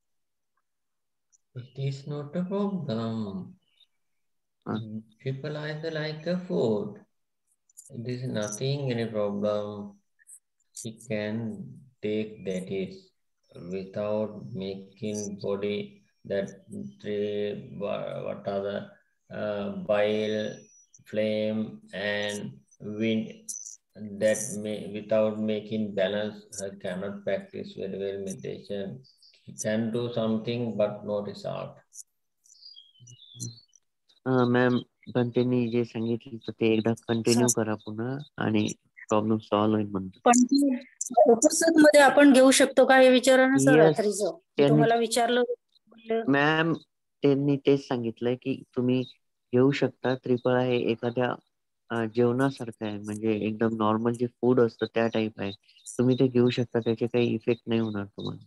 it is not a problem huh? People either like a food it is nothing any problem she can take that is without making body that three what are the uh, bile flame and wind that may without making balance her cannot practice very well meditation he can do something but no result uh, ma'am पण त्यांनी जे सांगितलं ते एकदा continue करा पुन्हा आणि problem solve होईल म्हणतो. पण उपस्थित मध्ये आपण घेऊ शकतो का हे विचारा ना सर. Yes, रात्रीचं मी त्यांनी तुम्हाला विचारलं बोलले. मॅम त्यांनी तेच सांगितलंय की तुम्ही घेऊ शकता. ट्रिपल आहे एखाद्या अं, जेवणासारखं आहे, म्हणजे एकदम नॉर्मल जे फूड असतं त्या टाइप आहे. तुम्ही ते घेऊ शकता, त्याचे काही इफेक्ट नाही होणार तुम्हाला.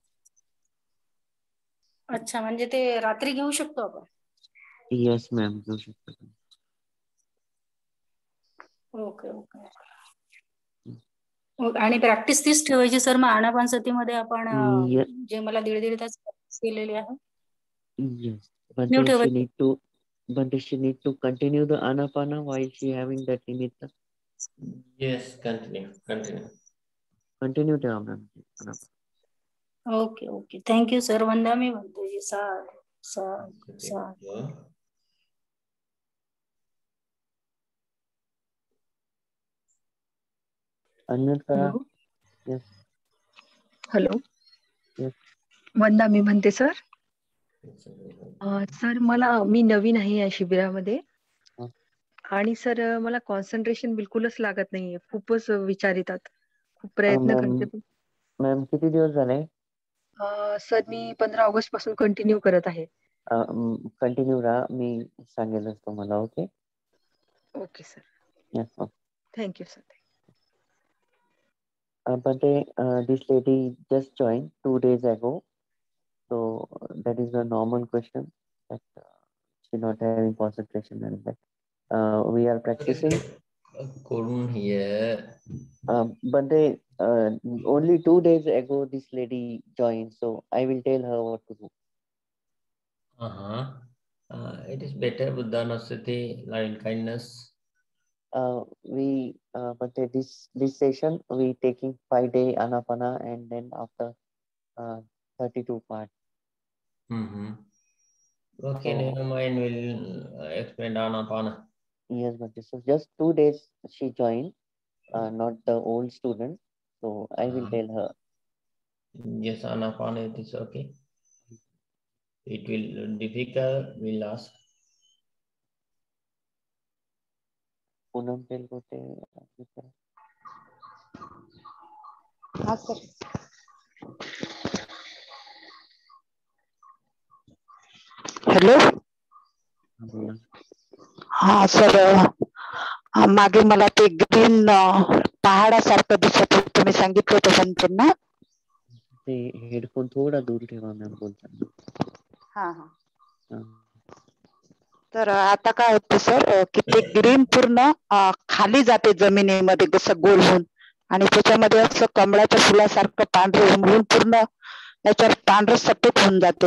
अच्छा, म्हणजे ते रात्री घेऊ शकतो आपण. येस मॅम, घेऊ शकता. Okay okay. आणि प्रॅक्टिस तीच ठेवायची सर. मग आनापानसतीमध्ये आपण अं, Ye- जे मला दीड दीड तास practice केलेली आहे Yes, but new then she ठेवायची. need to, but then she need to continue the anapana while she having that nimitta. Yes, continue, continue. Continue ठेवा ma'am. Okay okay. Thank you sir. वंदा मी म्हणतो जी सार सार सार. Yeah. अनम्यूट करा. Hello Yes, hello yes. वंदा मी म्हणते सर. सर मला मी नवीन आहे या शिबिरामध्ये हा. आणि सर मला कॉन्सन्ट्रेशन बिलकुलच लागत नाहीये. खूपच विचार येतात. खूप अं, प्रयत्न मॅम करते पण मॅम किती दिवस झाले? अं, सर मी पंधरा ऑगस्ट पासून कंटिन्यू करत आहे. कंटिन्यू राहा, मी सांगेलच तुम्हाला. Okay. Okay sir. Yes, okay. Thank you sir. Uh, but they, uh, this lady just joined two days ago, so that is a normal question that uh, she not having concentration and that. Uh, we are practicing. Couldn't hear. Um, but they uh, only two days ago this lady joined, so I will tell her what to do. Uh-huh. Uh, it is better Buddhanasati, loving kindness. Uh, we uh, but they, this this session we taking five day anapana and then after uh, thirty-two part. Mm-hmm. Okay, So never mind. We'll uh, explain Anapana. yes, but this is just two days she joined, uh, not the old student. So I will Uh-huh. tell her. Yes, Anapana, it is okay. It will difficult. We'll ask. Poonam Telgote. हा sir. Hello. बोला. हा sir, मागे मला ते green पहाडासारखं दिसत होतं, तुम्ही सांगितलं होतं पंचांना. ते हेडफोन थोडा दूर ठेवा मॅम बोलताना. हा हा. हा. तर आता काय होतं सर, की ते ग्रीन पूर्ण अं, खाली जाते जमिनीमध्ये कसं गोल होऊन, आणि त्याच्यामध्ये असं कमळाच्या फुलासारखं पांढरे होऊन पूर्ण त्याच्यावर पांढरं सफेद होऊन जाते.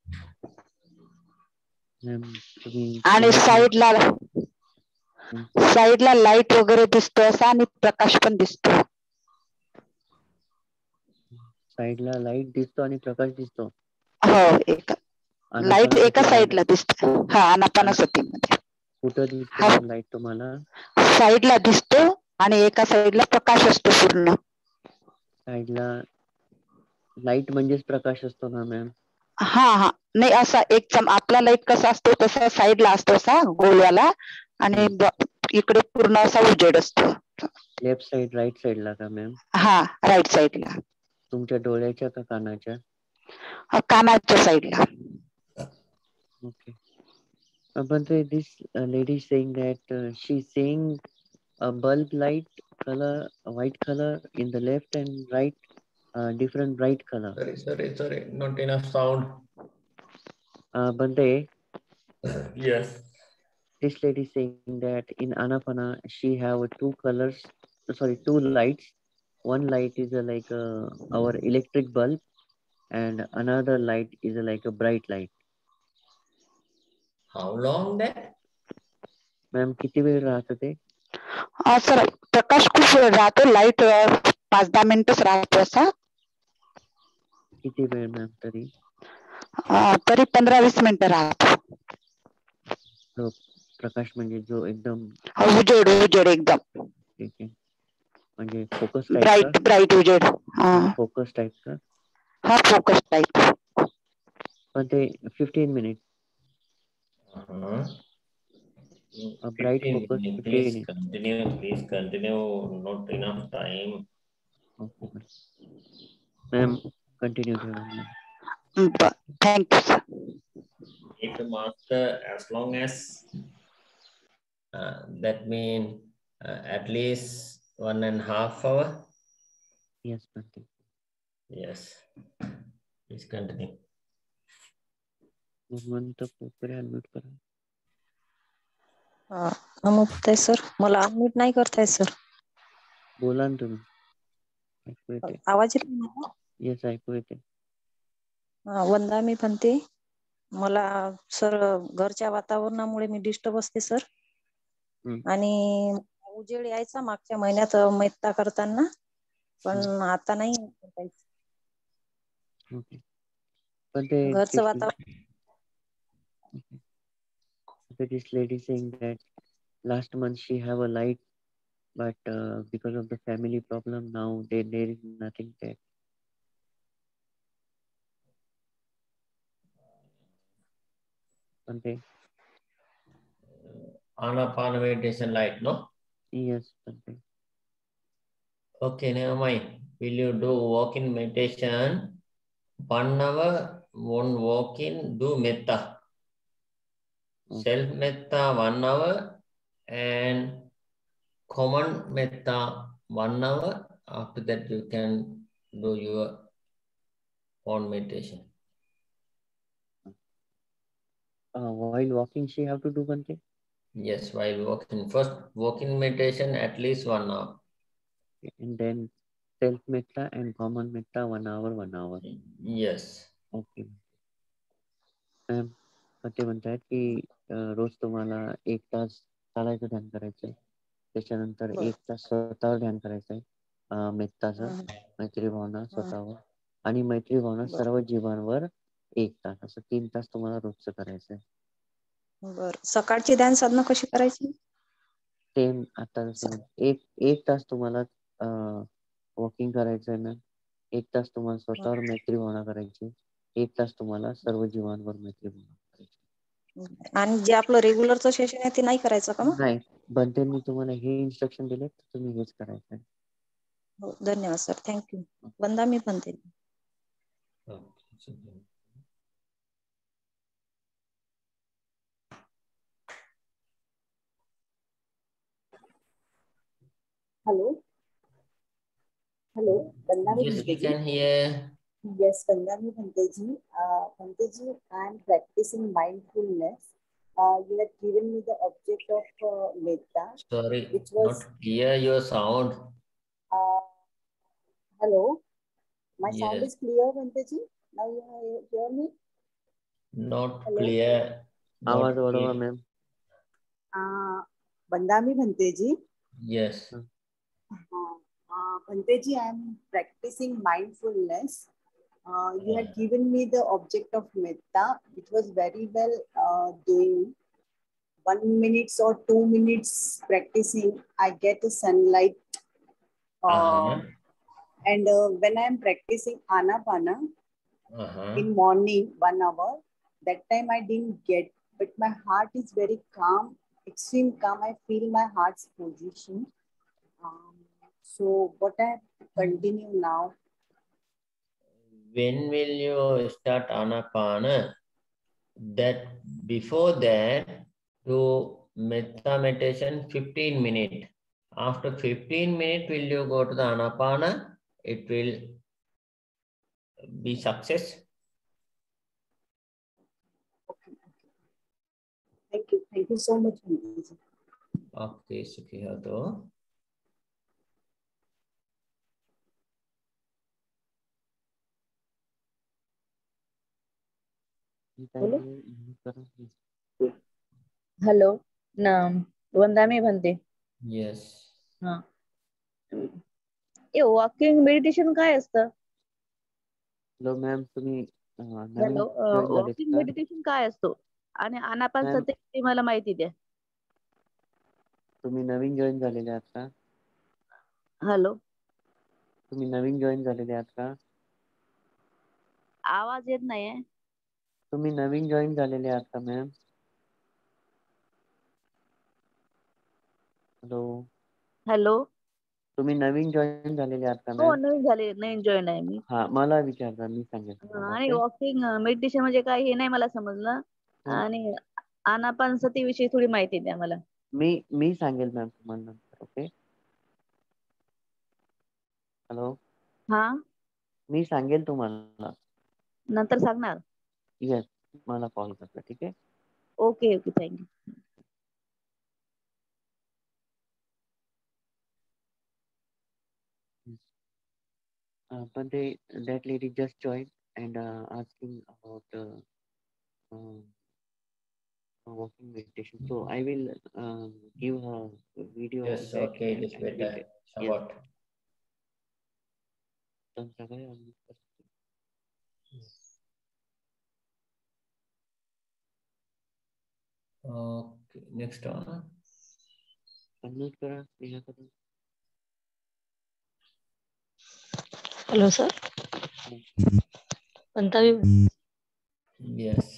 मॅम तुम्ही आणि पुन्हा साईडला साईडला लाईट वगैरे दिसतो असा, आणि प्रकाश पण दिसतो. साईडला लाईट दिसतो आणि प्रकाश दिसतो. हो, एक लाईट एका साईडला दिसतो. हा, आनापानसतीमध्ये कुठं दिसतो हा मॅम लाईट तुम्हाला? साईडला दिसतो आणि एका साईडला प्रकाश असतो पूर्ण. साईडला लाईट म्हणजेच प्रकाश असतो ना मॅम? हा हा, नाही असा एक चम आपला लाईट कसा असतो तसा साईडला असतो असा गोलवाला, आणि इकडे पूर्ण असा उजेड असतो. लेफ्ट साइड राईट साइडला का मॅम? हा, राईट साईडला. तुमच्या डोळ्याच्या का कानाच्या? कानाच्या साईडला. Okay. Uh, but the, this uh, lady saying that uh, she's seeing a bulb light color, a white color in the left and right, uh, different bright color. Sorry, sorry, sorry, not enough sound. Uh, but they, Yes. this lady saying that in Anapana she have two colors, sorry, two lights. One light is a, like a, our electric bulb, and another light is a, like a bright light. How long that? Ma'am किती वेळ राहतं ते? Sir प्रकाश खूप वेळ राहतो, light पाच दहा मिनिटच राहतो असा. किती वेळ मॅम तरी? तरी पंधरा वीस मिनिटं राहतो. प्रकाश म्हणजे जो एकदम उजेड उजेड एकदम. ठीक आहे, म्हणजे फोकस टाइप ब्राईट ब्राईट उजेड. फोकस टाइप का? हा, फोकस टाइप. पण ते fifteen minute. A bright fifteen focus, minutes. fifteen Please minutes. continue. Please continue. Not enough time. Okay. Ma'am, continue. Ma'am. Thank you, sir. Need to master as long as uh, that means uh, at least one and a half hour. Yes, Bhante. Yes. Please continue. Bhagwant Popare unmute करा. नमस्ते sir, मला unmute नाही करताय sir. बोला ना तुम्ही. ऐकू येते. आवाज येत नाही. येस, ऐकू येते. वंदा मी म्हणते, मला सर घरच्या वातावरणामुळे मी डिस्टर्ब असते सर. आणि उजेड यायचा मागच्या महिन्यात मैत्ता करताना, पण आता नाही. ओके. पण ते घरचं वातावरण. This lady saying that last month she have a light, but uh, because of the family problem now there there is nothing there. Okay. Anapana meditation light, no? Yes. Okay. Okay, never mind. Will you do walk-in meditation? One hour, one walk-in, do metta. Okay. Self metta one hour and common metta one hour. After that, you can do your own meditation. Uh, while walking, she have to do one thing? Yes, while walking. First, walking meditation at least one hour. And then self metta and common metta one hour, one hour. Yes. Okay. Ma'am ते म्हणतात की रोज तुम्हाला एक तास चालायचं ध्यान करायचंय, त्याच्यानंतर एक तास स्वतःवर ध्यान करायचंय, मेत्ताचं, मैत्री भावना स्वतःवर आणि मैत्री भावना सर्व जीवांवर एक तास, असं तीन तास तुम्हाला रोजचं करायचंय. बर, सकाळची ध्यान साधना कशी करायची? सेम आता एक एक तास तुम्हाला वॉकिंग करायचंय ना, एक तास तुम्हाला स्वतःवर मैत्री भावना करायची, एक तास तुम्हाला सर्व जीवांवर मैत्री भावना करायची. आणि जे आपलं रेग्युलरचं सेशन आहे ते नाही करायचं का? नाही, बंतेंनी तुम्हाला हे इन्स्ट्रक्शन दिले तर तुम्ही हेच करायचं आहे. हो, धन्यवाद सर, थँक्यू. वंदा मी बनते. Hello. Hello. Vandami Yes, we Bhanteji. can hear. Yes, Vandami Bhanteji. Uh, Bhanteji, I am practicing mindfulness. Uh, you had given me the object of uh, metta. Sorry, which was, not clear your sound. Uh, hello. My Yes. sound is clear, Bhanteji. Now you hear me? Not Hello? clear. आवाज Not वाढवा clear. Ma'am. Uh, Vandami Bhanteji. Yes. Uh, uh, Bhanteji, I am practicing mindfulness. Uh, you had given me the object of metta. It was very well uh, doing. One minute or two minutes practicing, I get a sunlight. Uh, Uh-huh. And uh, when I am practicing Anapana Uh-huh. in morning, one hour, that time I didn't get, but my heart is very calm, extreme calm. I feel my heart's position. Um, so what I have to continue now? When will you start Anapana? That before that, do metta meditation fifteen minutes. After fifteen minutes, will you go to the Anapana? It will be success. Okay. Thank you. Thank you so much. Okay, Sukhiyato. Hello. Hello ना, वंदा मी म्हणते. Yes. हा, ए walking meditation काय असतं? Hello ma'am, तुम्ही hello, walking meditation काय असतो आणि आनापानसती ते मला माहिती द्या. तुम्ही नवीन जॉईन झालेले आहात का? हॅलो, तुम्ही नवीन जॉईन झालेले आहात का? आवाज येत नाहीये. तुम्ही नवीन जॉईन झालेले आहात का मॅम? Hello, hello. तुम्ही नवीन जॉईन झालेले आहात का हो मॅम? नवीन झाले, नवीन जॉईन आहे मी. हा, मला विचारता, मी सांगेन हा, तुम्हाला. आणि ओके. वॉकिंग मेडिटेशन म्हणजे काय हे नाही मला समजलं. हं. आणि आनापानसती विषयी थोडी माहिती द्या मला. मी मी सांगेल मॅम तुम्हाला नंतर. ओके. हॅलो, हा, मी सांगेल तुम्हाला. नंतर सांगणार. येस, मला कॉल करता. ठीक आहे. Okay okay, thank you. Uh, but they that lady just joined and uh, asking about uh, uh, walking meditation. So I will um, give her video Yes, back okay, it and is I will better. get- yes. Somewhat. Don't forget on this first. Okay, next one. Unmute करा, स्नेहा करा. Hello sir, म्हणता Yes.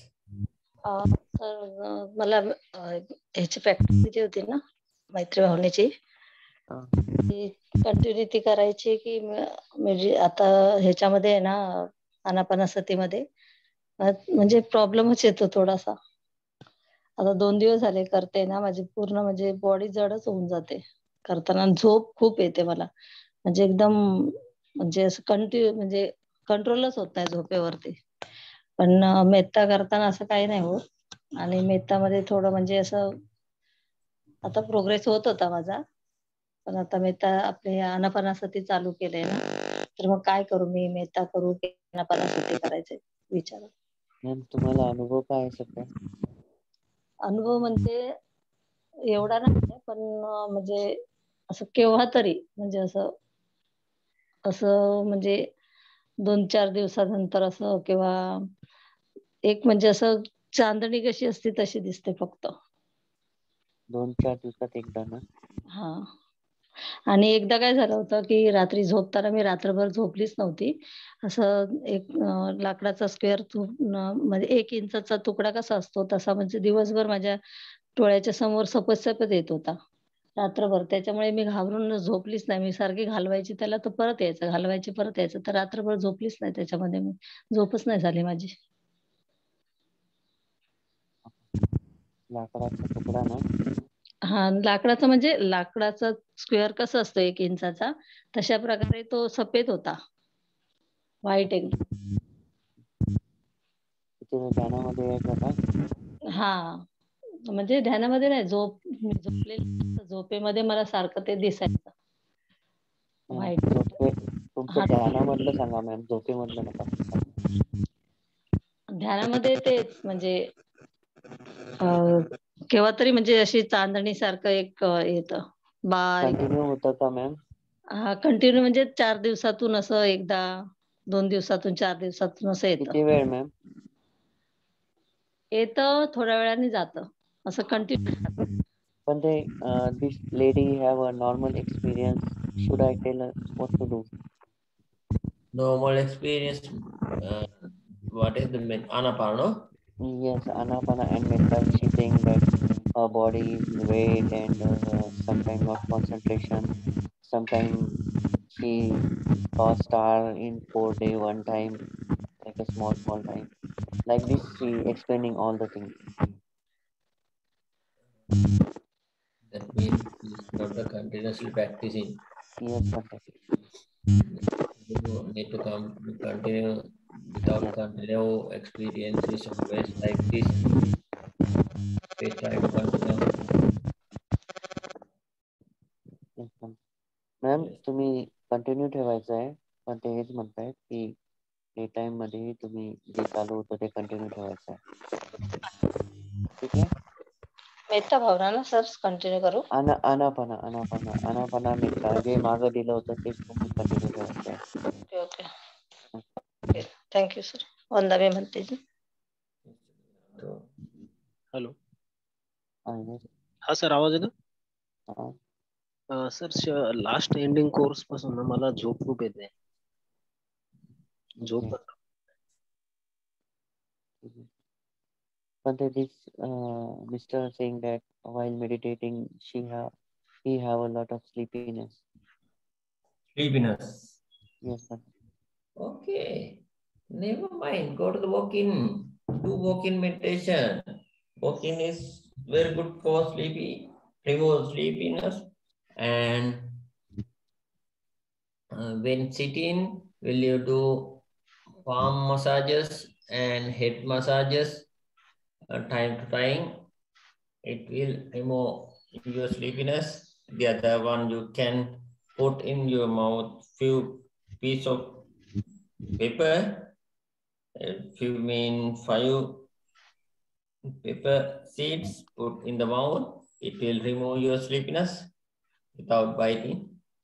Sir मला अ, ह्याची practice किती होती ना, मैत्री भावनेची कंटिन्यू ती करायची की म- म्हणजे आता ह्याच्यामध्ये आहे ना, आनापानसतीमध्ये अ, म्हणजे प्रॉब्लेमच येतो थोडासा. आता दोन दिवस झाले करते ना, माझी पूर्ण म्हणजे बॉडी जडच होऊन जाते करताना. आणि झोप खूप येते मला, म्हणजे एकदम म्हणजे असं कंटिन्यू म्हणजे कंट्रोलच होत नाही झोपेवरती. पण अ, मेत्ता करताना असं काही नाही होत. आणि मेत्तामध्ये थोडं म्हणजे असं आता प्रोग्रेस होत होता माझा. पण आता मेत्ता आपले आनापानसती चालू केले ना, तर मग काय करू मी, मेत्ता करू की आनापानसती करायचे विचार. मॅम, तुम्हाला अनुभव काय आहे सध्या? अनुभव म्हणजे एवढा नाही, पण अं, म्हणजे असं केव्हा तरी म्हणजे असं असं म्हणजे दोन चार दिवसानंतर असं, किंवा एक म्हणजे असं चांदणी कशी असते तशी दिसते फक्त. दोन चार दिवसात एकदा ना? हा, आणि एकदा काय झालं होतं की रात्री झोपताना मी रात्रभर झोपलीच नव्हती. असं एक अं, लाकडाचा स्क्वेअर म्हणजे एक इंचाचा तुकडा कसा असतो तसा, म्हणजे दिवसभर माझ्या डोळ्याच्या समोर सपत सपत येत होता रात्रभर. त्याच्यामुळे मी घाबरून झोपलीच नाही. मी सारखी घालवायची त्याला, तर परत यायचं, घालवायची परत यायचं, तर रात्रभर झोपलीच नाही त्याच्यामध्ये. मी झोपच नाही झाली माझी. लाकडाचा तुकडा ना? हा, लाकडाचा म्हणजे लाकडाचा स्क्वेअर कसं असतो एक इंचाचा, तशा प्रकारे तो सफेद होता, व्हाईट एकदम. तुम्ही ध्यानामध्ये यायचा का? हा, म्हणजे ध्यानामध्ये नाही, झोप मी झोपलेली झोपेमध्ये मला सारखं ते दिसायचं व्हाईट. झोपे तुमचं ध्यानामधलं सांगा मॅम, झोपेमधलं नका सांगू. ध्यानामध्ये तेच म्हणजे अं, केव्हा तरी म्हणजे अशी चांदणी सारखं एक अं, येतं बारीक. कंटिन्यू होतं का मॅम? हा, कंटिन्यू म्हणजे चार दिवसातून असं एकदा, दोन दिवसातून, चार दिवसातून असं येतं. किती वेळ मॅम? येतं थोड्या वेळाने जातं, असं कंटिन्यू. पण ते this lady have a normal experience. Should I tell her what to do? Normal experience. Uh, what is the main anapana? Yes, anapana and metta. She saying that her body is weight and uh, sometimes not concentration. Sometimes she saw star in four day one time, like a small small time. Like this, she explaining all the things. That means it's not the continuously practicing. Yes, fantastic. You need to come continue without continue experience is always like this. We try to continue. Yes, ma'am. Ma'am, तुम्ही continue ठेवायचं आहे, पण ते हेच म्हणतायत की day time मध्ये तुम्ही जे चालू होतं ते कंटिन्यू ठेवायचं आहे. ठीक आहे? मेत्ता भावना ना सर, कंटिन्यू करू? अना अनापना अनापना अनापना मेत्ता जे मागं दिलं होतं तेच तुम्ही कंटिन्यू ठेवायचं आहे. Okay okay okay, thank you sir. वंदा मी म्हणते जी. हॅलो, आहे. हा सर, आवाज आहे ना? हा. अं, सर, लास्ट एंडिंग कोर्स पासून ना मला झोप खूप येते. झोप But this uh, Mister saying that while meditating, she have he have a lot of sleepiness. Sleepiness. Yes, sir. Okay. Never mind. Go to the walk-in. Do walk-in meditation. Walk-in is very good for sleepy, remove sleepiness. And uh, when sitting, will you do palm massages and head massages uh, time to time? It will remove your sleepiness. The other one you can put in your mouth few piece of paper. If you mean five paper seeds put in the mouth, it will remove your sleepiness without biting.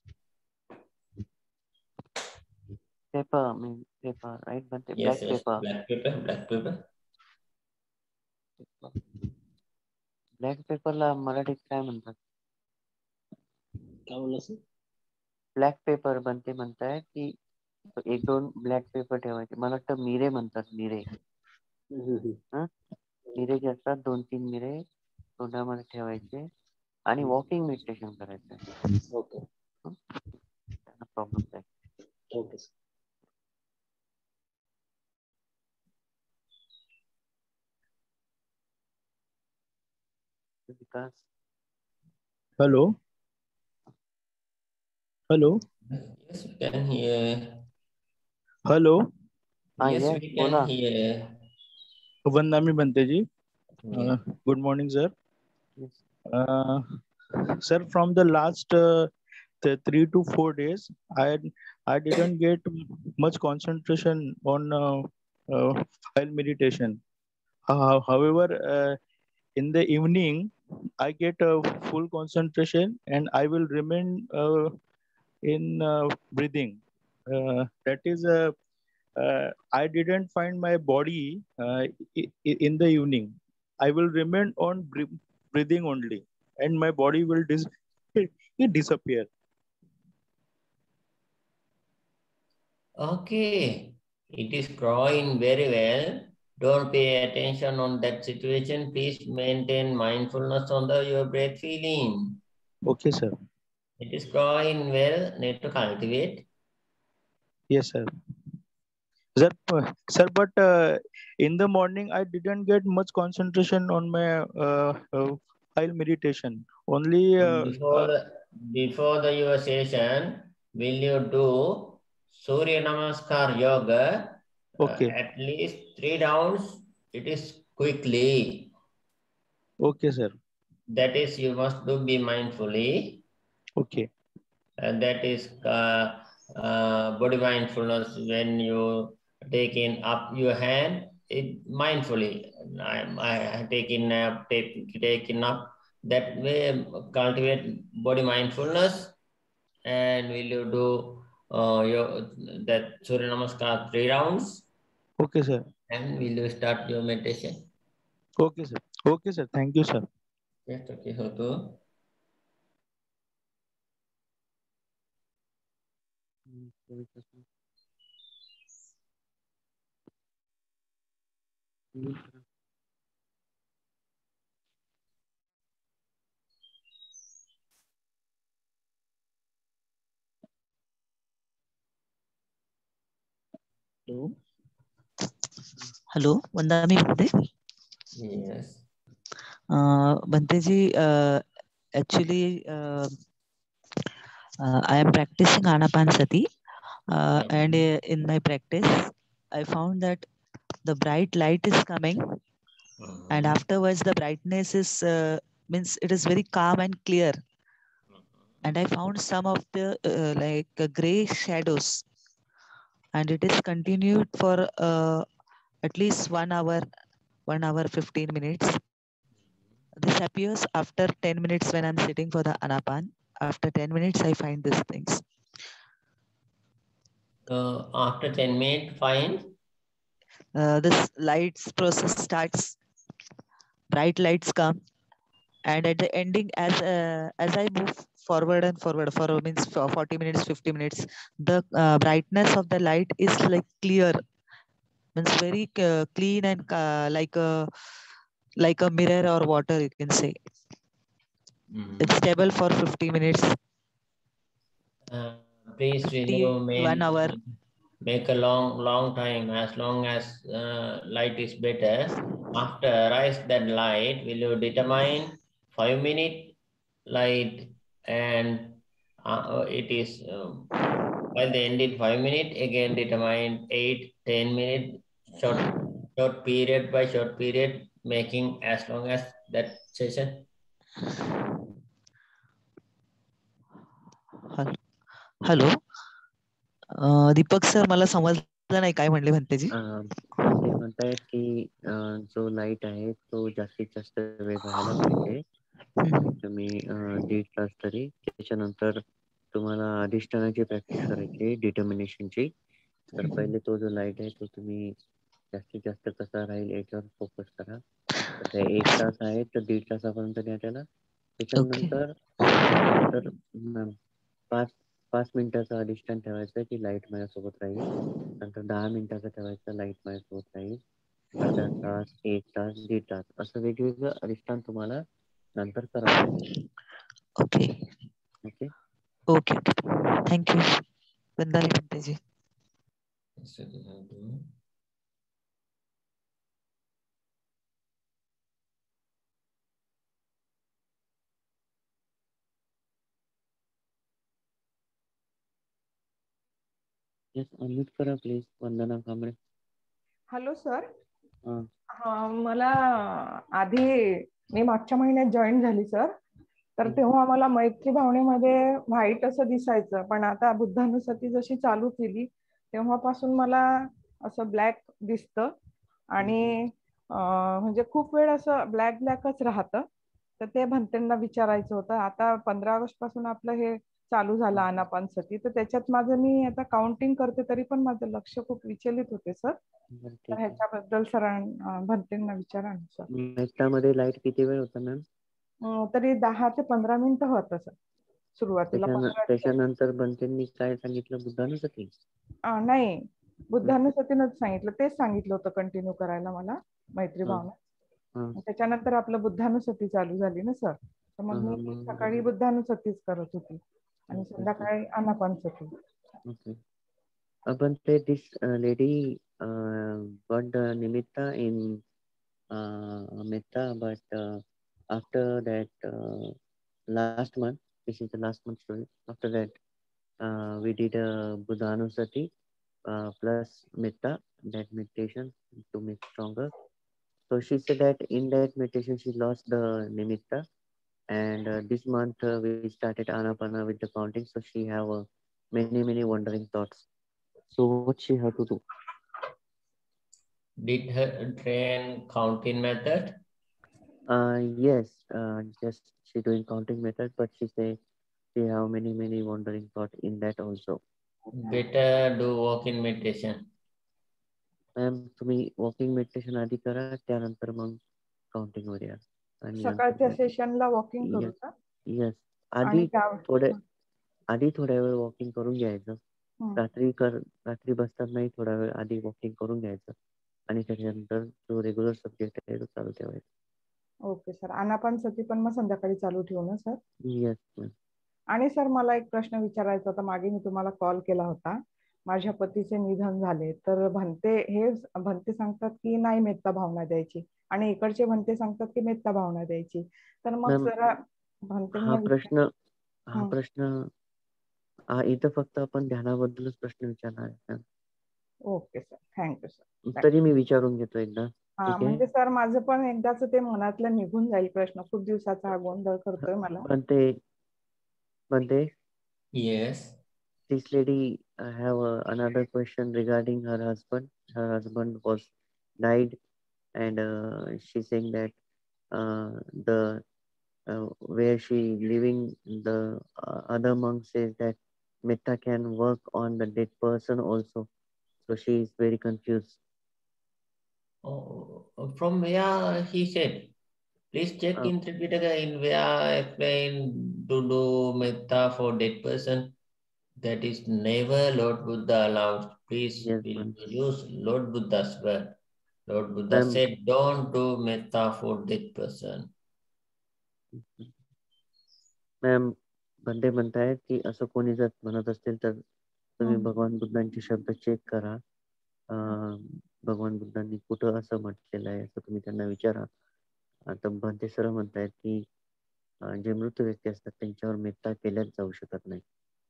Paper, I mean paper, right? But the Yes, black yes, paper. black paper, black paper. Black पेपरला मराठीत काय म्हणतात? काय म्हणलं sir? Black paper बनते म्हणताय की एक दोन ब्लॅक पेपर ठेवायचे. मला वाटतं मिरे म्हणतात, मिरे. हा मिरे जे असतात दोन तीन मिरे तोंडामध्ये ठेवायचे आणि वॉकिंग मेडिटेशन करायचं. ओके. त्यांना प्रॉब्लेम आहे. Okay sir. Vikas. Hello. Hello. Yes, we can hear. Hello. Ah, Yes, yes, we can bola. hear. Vandami Banteji. Yeah. Uh, good morning, sir. Yes. Uh, sir, from the last uh, th- three to four days, I I didn't get much concentration on uh, uh, file meditation. Uh, however, uh, in the evening, I get a full concentration, and I will remain uh, in uh, breathing. Uh, that is a uh, uh, I didn't find my body uh, i- i- in the evening. I will remain on bre- breathing only, and my body will dis- it disappear. Okay, it is growing very well. Don't pay attention on that situation. Please maintain mindfulness on the your breath feeling. Okay, sir. It is growing well. Need to cultivate. Yes, sir. Sir, uh, sir, but uh, in the morning I didn't get much concentration on my uh, uh, file meditation. Only uh, Before uh, the before the your session, will you do Surya Namaskar yoga? Okay. Uh, at least three rounds. It is quickly. Okay, sir. That is, you must do be mindfully. Okay. And that is uh, uh, body mindfulness. When you taking up your hand, it mindfully. I I taking up, take, taking up. That way, cultivate body mindfulness. And will you do uh, your that Surya Namaskar three rounds? Okay, sir. And will you start your meditation? Okay, sir. Okay, sir. Thank you, sir. Yes, okay, Hotu. Hello. Hello, Vandami Bhante. Yes. Uh, Bhanteji, uh, actually, uh, uh, I am practicing Anapanasati, uh, and uh, in my practice, I found that the bright light is coming, Mm-hmm. and afterwards the brightness is uh, means it is very calm and clear, and I found some of the uh, like uh, gray shadows, and it is continued for uh, at least one hour, one hour fifteen minutes. This appears after ten minutes when I'm sitting for the anapan. After ten minutes, I find these things. Uh, after ten minutes, find? Uh, this lights process starts, bright lights come, and at the ending, as uh, as I move forward and forward for means for forty minutes, fifty minutes, the uh, brightness of the light is like clear, means very uh, clean and uh, like a like a mirror or water, you can say. Mm. It's stable for fifty minutes. Uh, please, when fifty, you make, one hour. make a long, long time, as long as uh, light is better. After rise that light, will you determine five minute light, and uh, it is um, while they ended five minute, again determine eight, ten minute, short, short period by short period, making as long as that session. Hello Deepak sir मला समजलं नाही काय म्हणले म्हणतेजी. ते म्हणतायत की जो light आहे तो जास्तीत जास्त वेळ राहायला पाहिजे. तुम्ही दीड तास तरी. त्याच्यानंतर तुम्हाला अधिष्ठानाची प्रॅक्टिस करायची डिटर्मिनेशनची. तर पहिले तो जो लाईट आहे तो तुम्ही जास्तीत जास्त कसा राहील याच्यावर फोकस करा. तर एक तास आहे तर दीड तासापर्यंत न्या त्याला. त्याच्यानंतर तर पाच पाच मिनिटाचं अधिष्ठान ठेवायचं की लाईट माझ्यासोबत राहील. नंतर दहा मिनिटाचं ठेवायचं लाईट माझ्यासोबत राहील. अर्धा तास, एक तास, दीड तास असं वेगवेगळं अधिष्ठान तुम्हाला नंतर करावं लागेल. Okay okay okay thank you. Vandana म्हणतेजी. येस अनम्यूट करा please Vandana Kamble. Hello sir. हा मला आधी मी मागच्या महिन्यात जॉईन झाली सर. तर तेव्हा मला मैत्री भावनेमध्ये व्हाईट असं दिसायचं, पण आता बुद्धानुसती जशी चालू केली तेव्हापासून मला असं ब्लॅक दिसतं आणि म्हणजे खूप वेळ असं ब्लॅक ब्लॅकच राहतं. तर ते भंतेंना विचारायचं होतं. आता पंधरा ऑगस्ट पासून आपलं हे चालू झालं आनापानसती, तर त्याच्यात माझं मी आता काउंटिंग करते तरी पण माझं लक्ष खूप विचलित होते सर. तर ह्याच्याबद्दल सरांना भंतेंना विचारा ना सर. मेट्टामध्ये लाईट किती वेळ होता मॅम? तरी दहा ते पंधरा मिनिटं होतं सर सुरुवातीला. त्याच्यानंतर भंतेंनी काय सांगितलं बुद्धानुसती? नाही बुद्धानुसतीनच सांगितलं, तेच सांगितलं होतं कंटिन्यू करायला मला मैत्री भावना. त्याच्यानंतर आपलं बुद्धानुसती चालू झाली ना सर. तर मग मी सकाळी बुद्धानुसतीच करत होती आणि संध्याकाळी Anapanasati. Okay. Uh, but this uh, lady uh, got the nimitta in uh, Metta, but uh, after that uh, last month, this is the last month story. After that, uh, we did a Buddhanusati uh, plus Metta, that meditation to make stronger. So she said that in that meditation she lost the nimitta, and uh, this month uh, we started Anapana with the counting. So she have uh, many many wandering thoughts. So what she have to do? Did her train counting method? Uh, yes, uh, just she doing counting method, but she say she have many many wandering thought in that also. Better do walking meditation. Ma'am तुम्ही walking meditation आधी करा, त्यानंतर मग counting वर या. सकाळच्या सेशनला walking करू का? Yes आधी थोडे आधी थोड्या वेळ वॉकिंग करून घ्यायचं. रात्री कर रात्री बसतात नाही थोडा वेळ आधी वॉकिंग करून घ्यायचं आणि त्याच्यानंतर जो रेग्युलर सब्जेक्ट आहे तो चालू ठेवायचा. Okay sir. आनापानसती पण मग संध्याकाळी चालू ठेवू ना सर? Yes ma'am. आणि सर मला एक प्रश्न विचारायचा होता. मागे मी तुम्हाला कॉल केला होता. माझ्या पतीचे निधन झाले तर भंते हे भंते सांगतात की नाही मेत्ता भावना द्यायची आणि इकडचे भंते सांगतात की मेत्ता भावना द्यायची. तर मग जरा हा प्रश्न हा प्रश्न हा इथं फक्त आपण ध्यानाबद्दलच प्रश्न विचारणार आहे. Okay sir. Thank you sir. तरी मी विचारून घेतो एकदा. हा म्हणजे सर माझं पण एकदाच ते मनातलं निघून जाईल प्रश्न. खूप दिवसाचा हा गोंधळ करतोय मला. Bhante, Bhante? Yes. This lady uh, have uh, another question regarding her husband. Her husband was died, and uh, she's saying that uh, the uh, where she living, the uh, other monk says that metta can work on the dead person also. So she is very confused. Oh, from where he said? Please check uh, in Tripitaka in where I explained to do metta for dead person. That is never Lord Buddha allowed. Please yes, use Lord Buddha's word. Lord Buddha said, don't do metta for dead person. Ma'am Bhante म्हणतायत की असं कोणी जर म्हणत असतील तर तुम्ही भगवान बुद्धांचे शब्द चेक करा. अं, भगवान बुद्धांनी कुठं असं म्हटलेलं आहे असं तुम्ही त्यांना विचारा. आता बंदे सर म्हणतायत की अं, जे मृत व्यक्ती असतात त्यांच्यावर मेत्ता केल्याच जाऊ शकत नाही.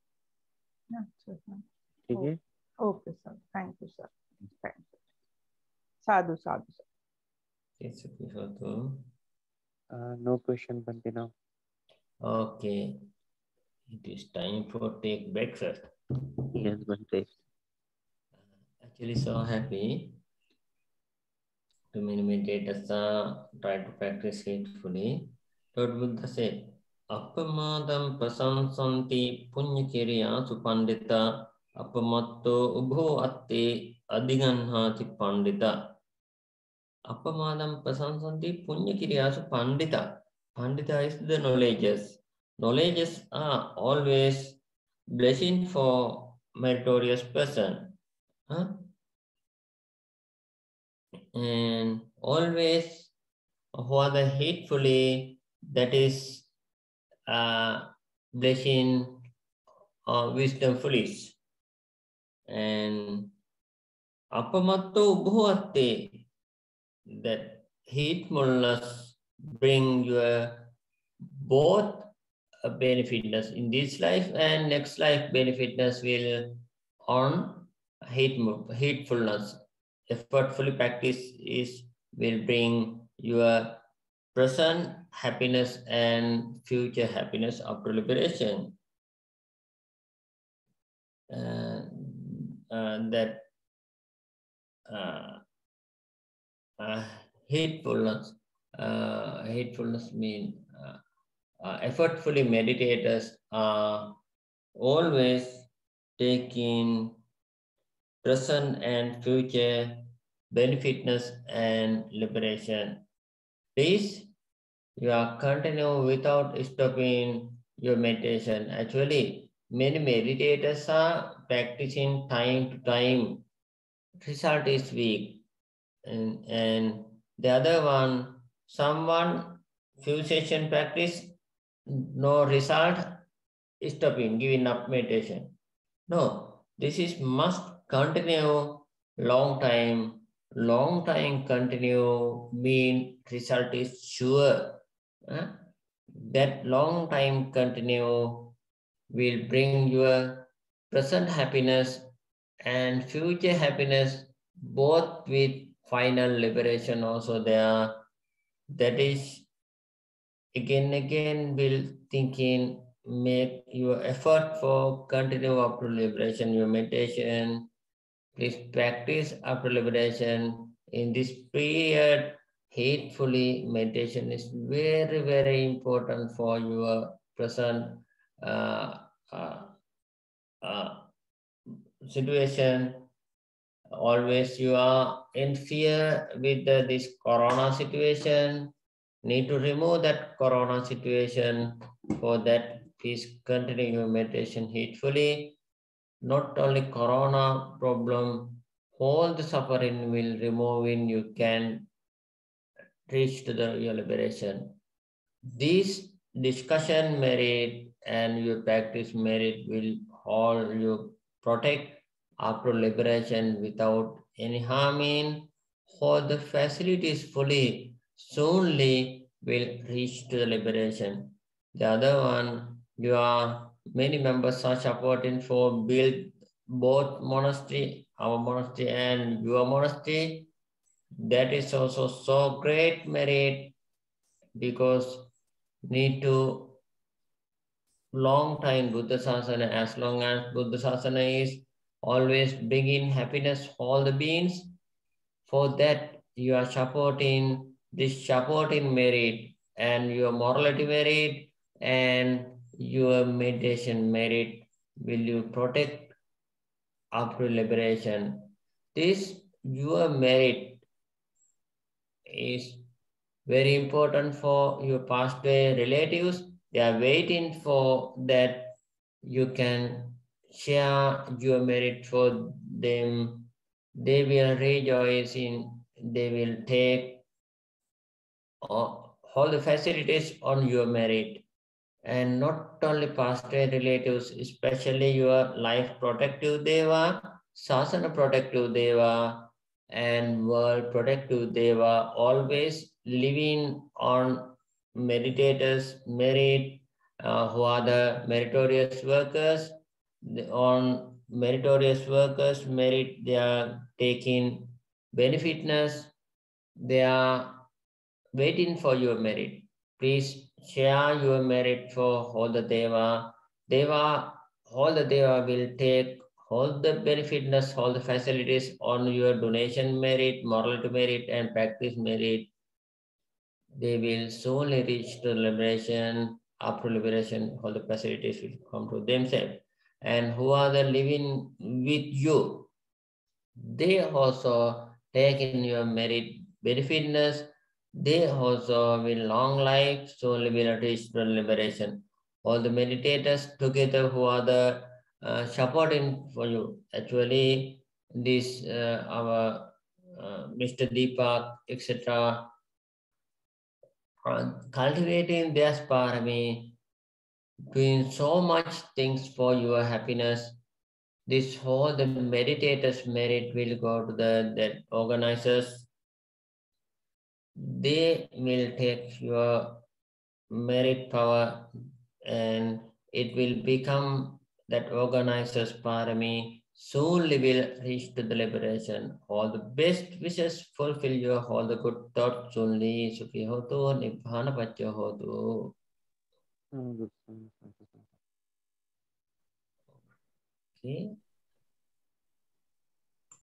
ठीक आहे. Okay sir, thank you sir, thank you. साधू साधू सर. नो क्वेश्चन बंदे नाव. Okay, it is time for take breakfast. Yes, Bante. Actually, so happy to many meditators uh, try to practice faithfully. Lord Buddha said, Appamadam prasansanti punyakiriya supandita appamatto ubho atte adiganhati pandita. Appamadam prasansanti punyakiriya supandita. Pandita is the knowledges. Knowledges are always blessing for meritorious person. Huh? And always who are the hatefully, that is uh, blessing uh, wisdom foolish. And apamatto ubhuatte, that hatefulness bring your both a benefitness in this life and next life. Benefitness will earn hate, hatefulness. Effortfully practice is will bring your present happiness and future happiness after liberation. Uh, uh, that uh, uh, hatefulness, uh, hatefulness mean uh, uh, effortfully meditators are always taking present and future benefitness and liberation. Please, you are continue without stopping your meditation. Actually, many meditators are practicing time to time. Result is weak. And, and the other one, someone few session practice, no result, stopping, giving up meditation. No, this is must continue long time. Long time continue mean result is sure. Huh? That long time continue will bring your present happiness and future happiness, both with final liberation also there. That is again again will thinking, make your effort for continue after liberation, your meditation. Please practice after liberation. In this period, hatefully, meditation is very, very important for your present uh, uh, uh, situation. Always you are in fear with the, this corona situation. Need to remove that corona situation. For that, please continue your meditation hatefully. Not only corona problem, all the suffering will remove in you can reach to the your liberation. This discussion merit and your practice merit will all you protect after liberation without any harm in. For the facilities fully, soonly will reach to the liberation. The other one, you are many members are supporting for build both monastery, our monastery and your monastery. That is also so great merit, because need to long time Buddha Sasana, as long as Buddha Sasana is always bringing happiness all the beings. For that you are supporting this supporting merit and your morality merit and your meditation merit will you protect after liberation. This your merit is very important for your past day relatives. They are waiting for that you can share your merit for them. They will rejoice in, they will take all, all the facilities on your merit. and not only past relatives, especially your life protective deva, sasana protective deva, and world protective deva, always living on meditators' merit, uh, who are the meritorious workers. The, on meritorious workers' merit, they are taking benefitness, they are waiting for your merit. Please share your merit for all the Deva. Deva, all the Deva will take all the benefitness, all the facilities on your donation merit, morality merit, and practice merit. They will soon reach to liberation. After liberation, all the facilities will come to themselves. And who are the living with you, they also take in your merit benefitness. They also will long life, soon will reach to liberation. All the meditators together who are the uh, supporting for you. Actually, this uh, our uh, Mister Deepak, et cetera, cultivating their parami, doing so much things for your happiness. This whole the meditators' merit will go to the, the organizers. They will take your merit power and it will become that organizers' parami. Soon will reach to the liberation. All the best wishes fulfill your all the good thoughts only. Sukhi hotu, nibbana patya hotu. Okay.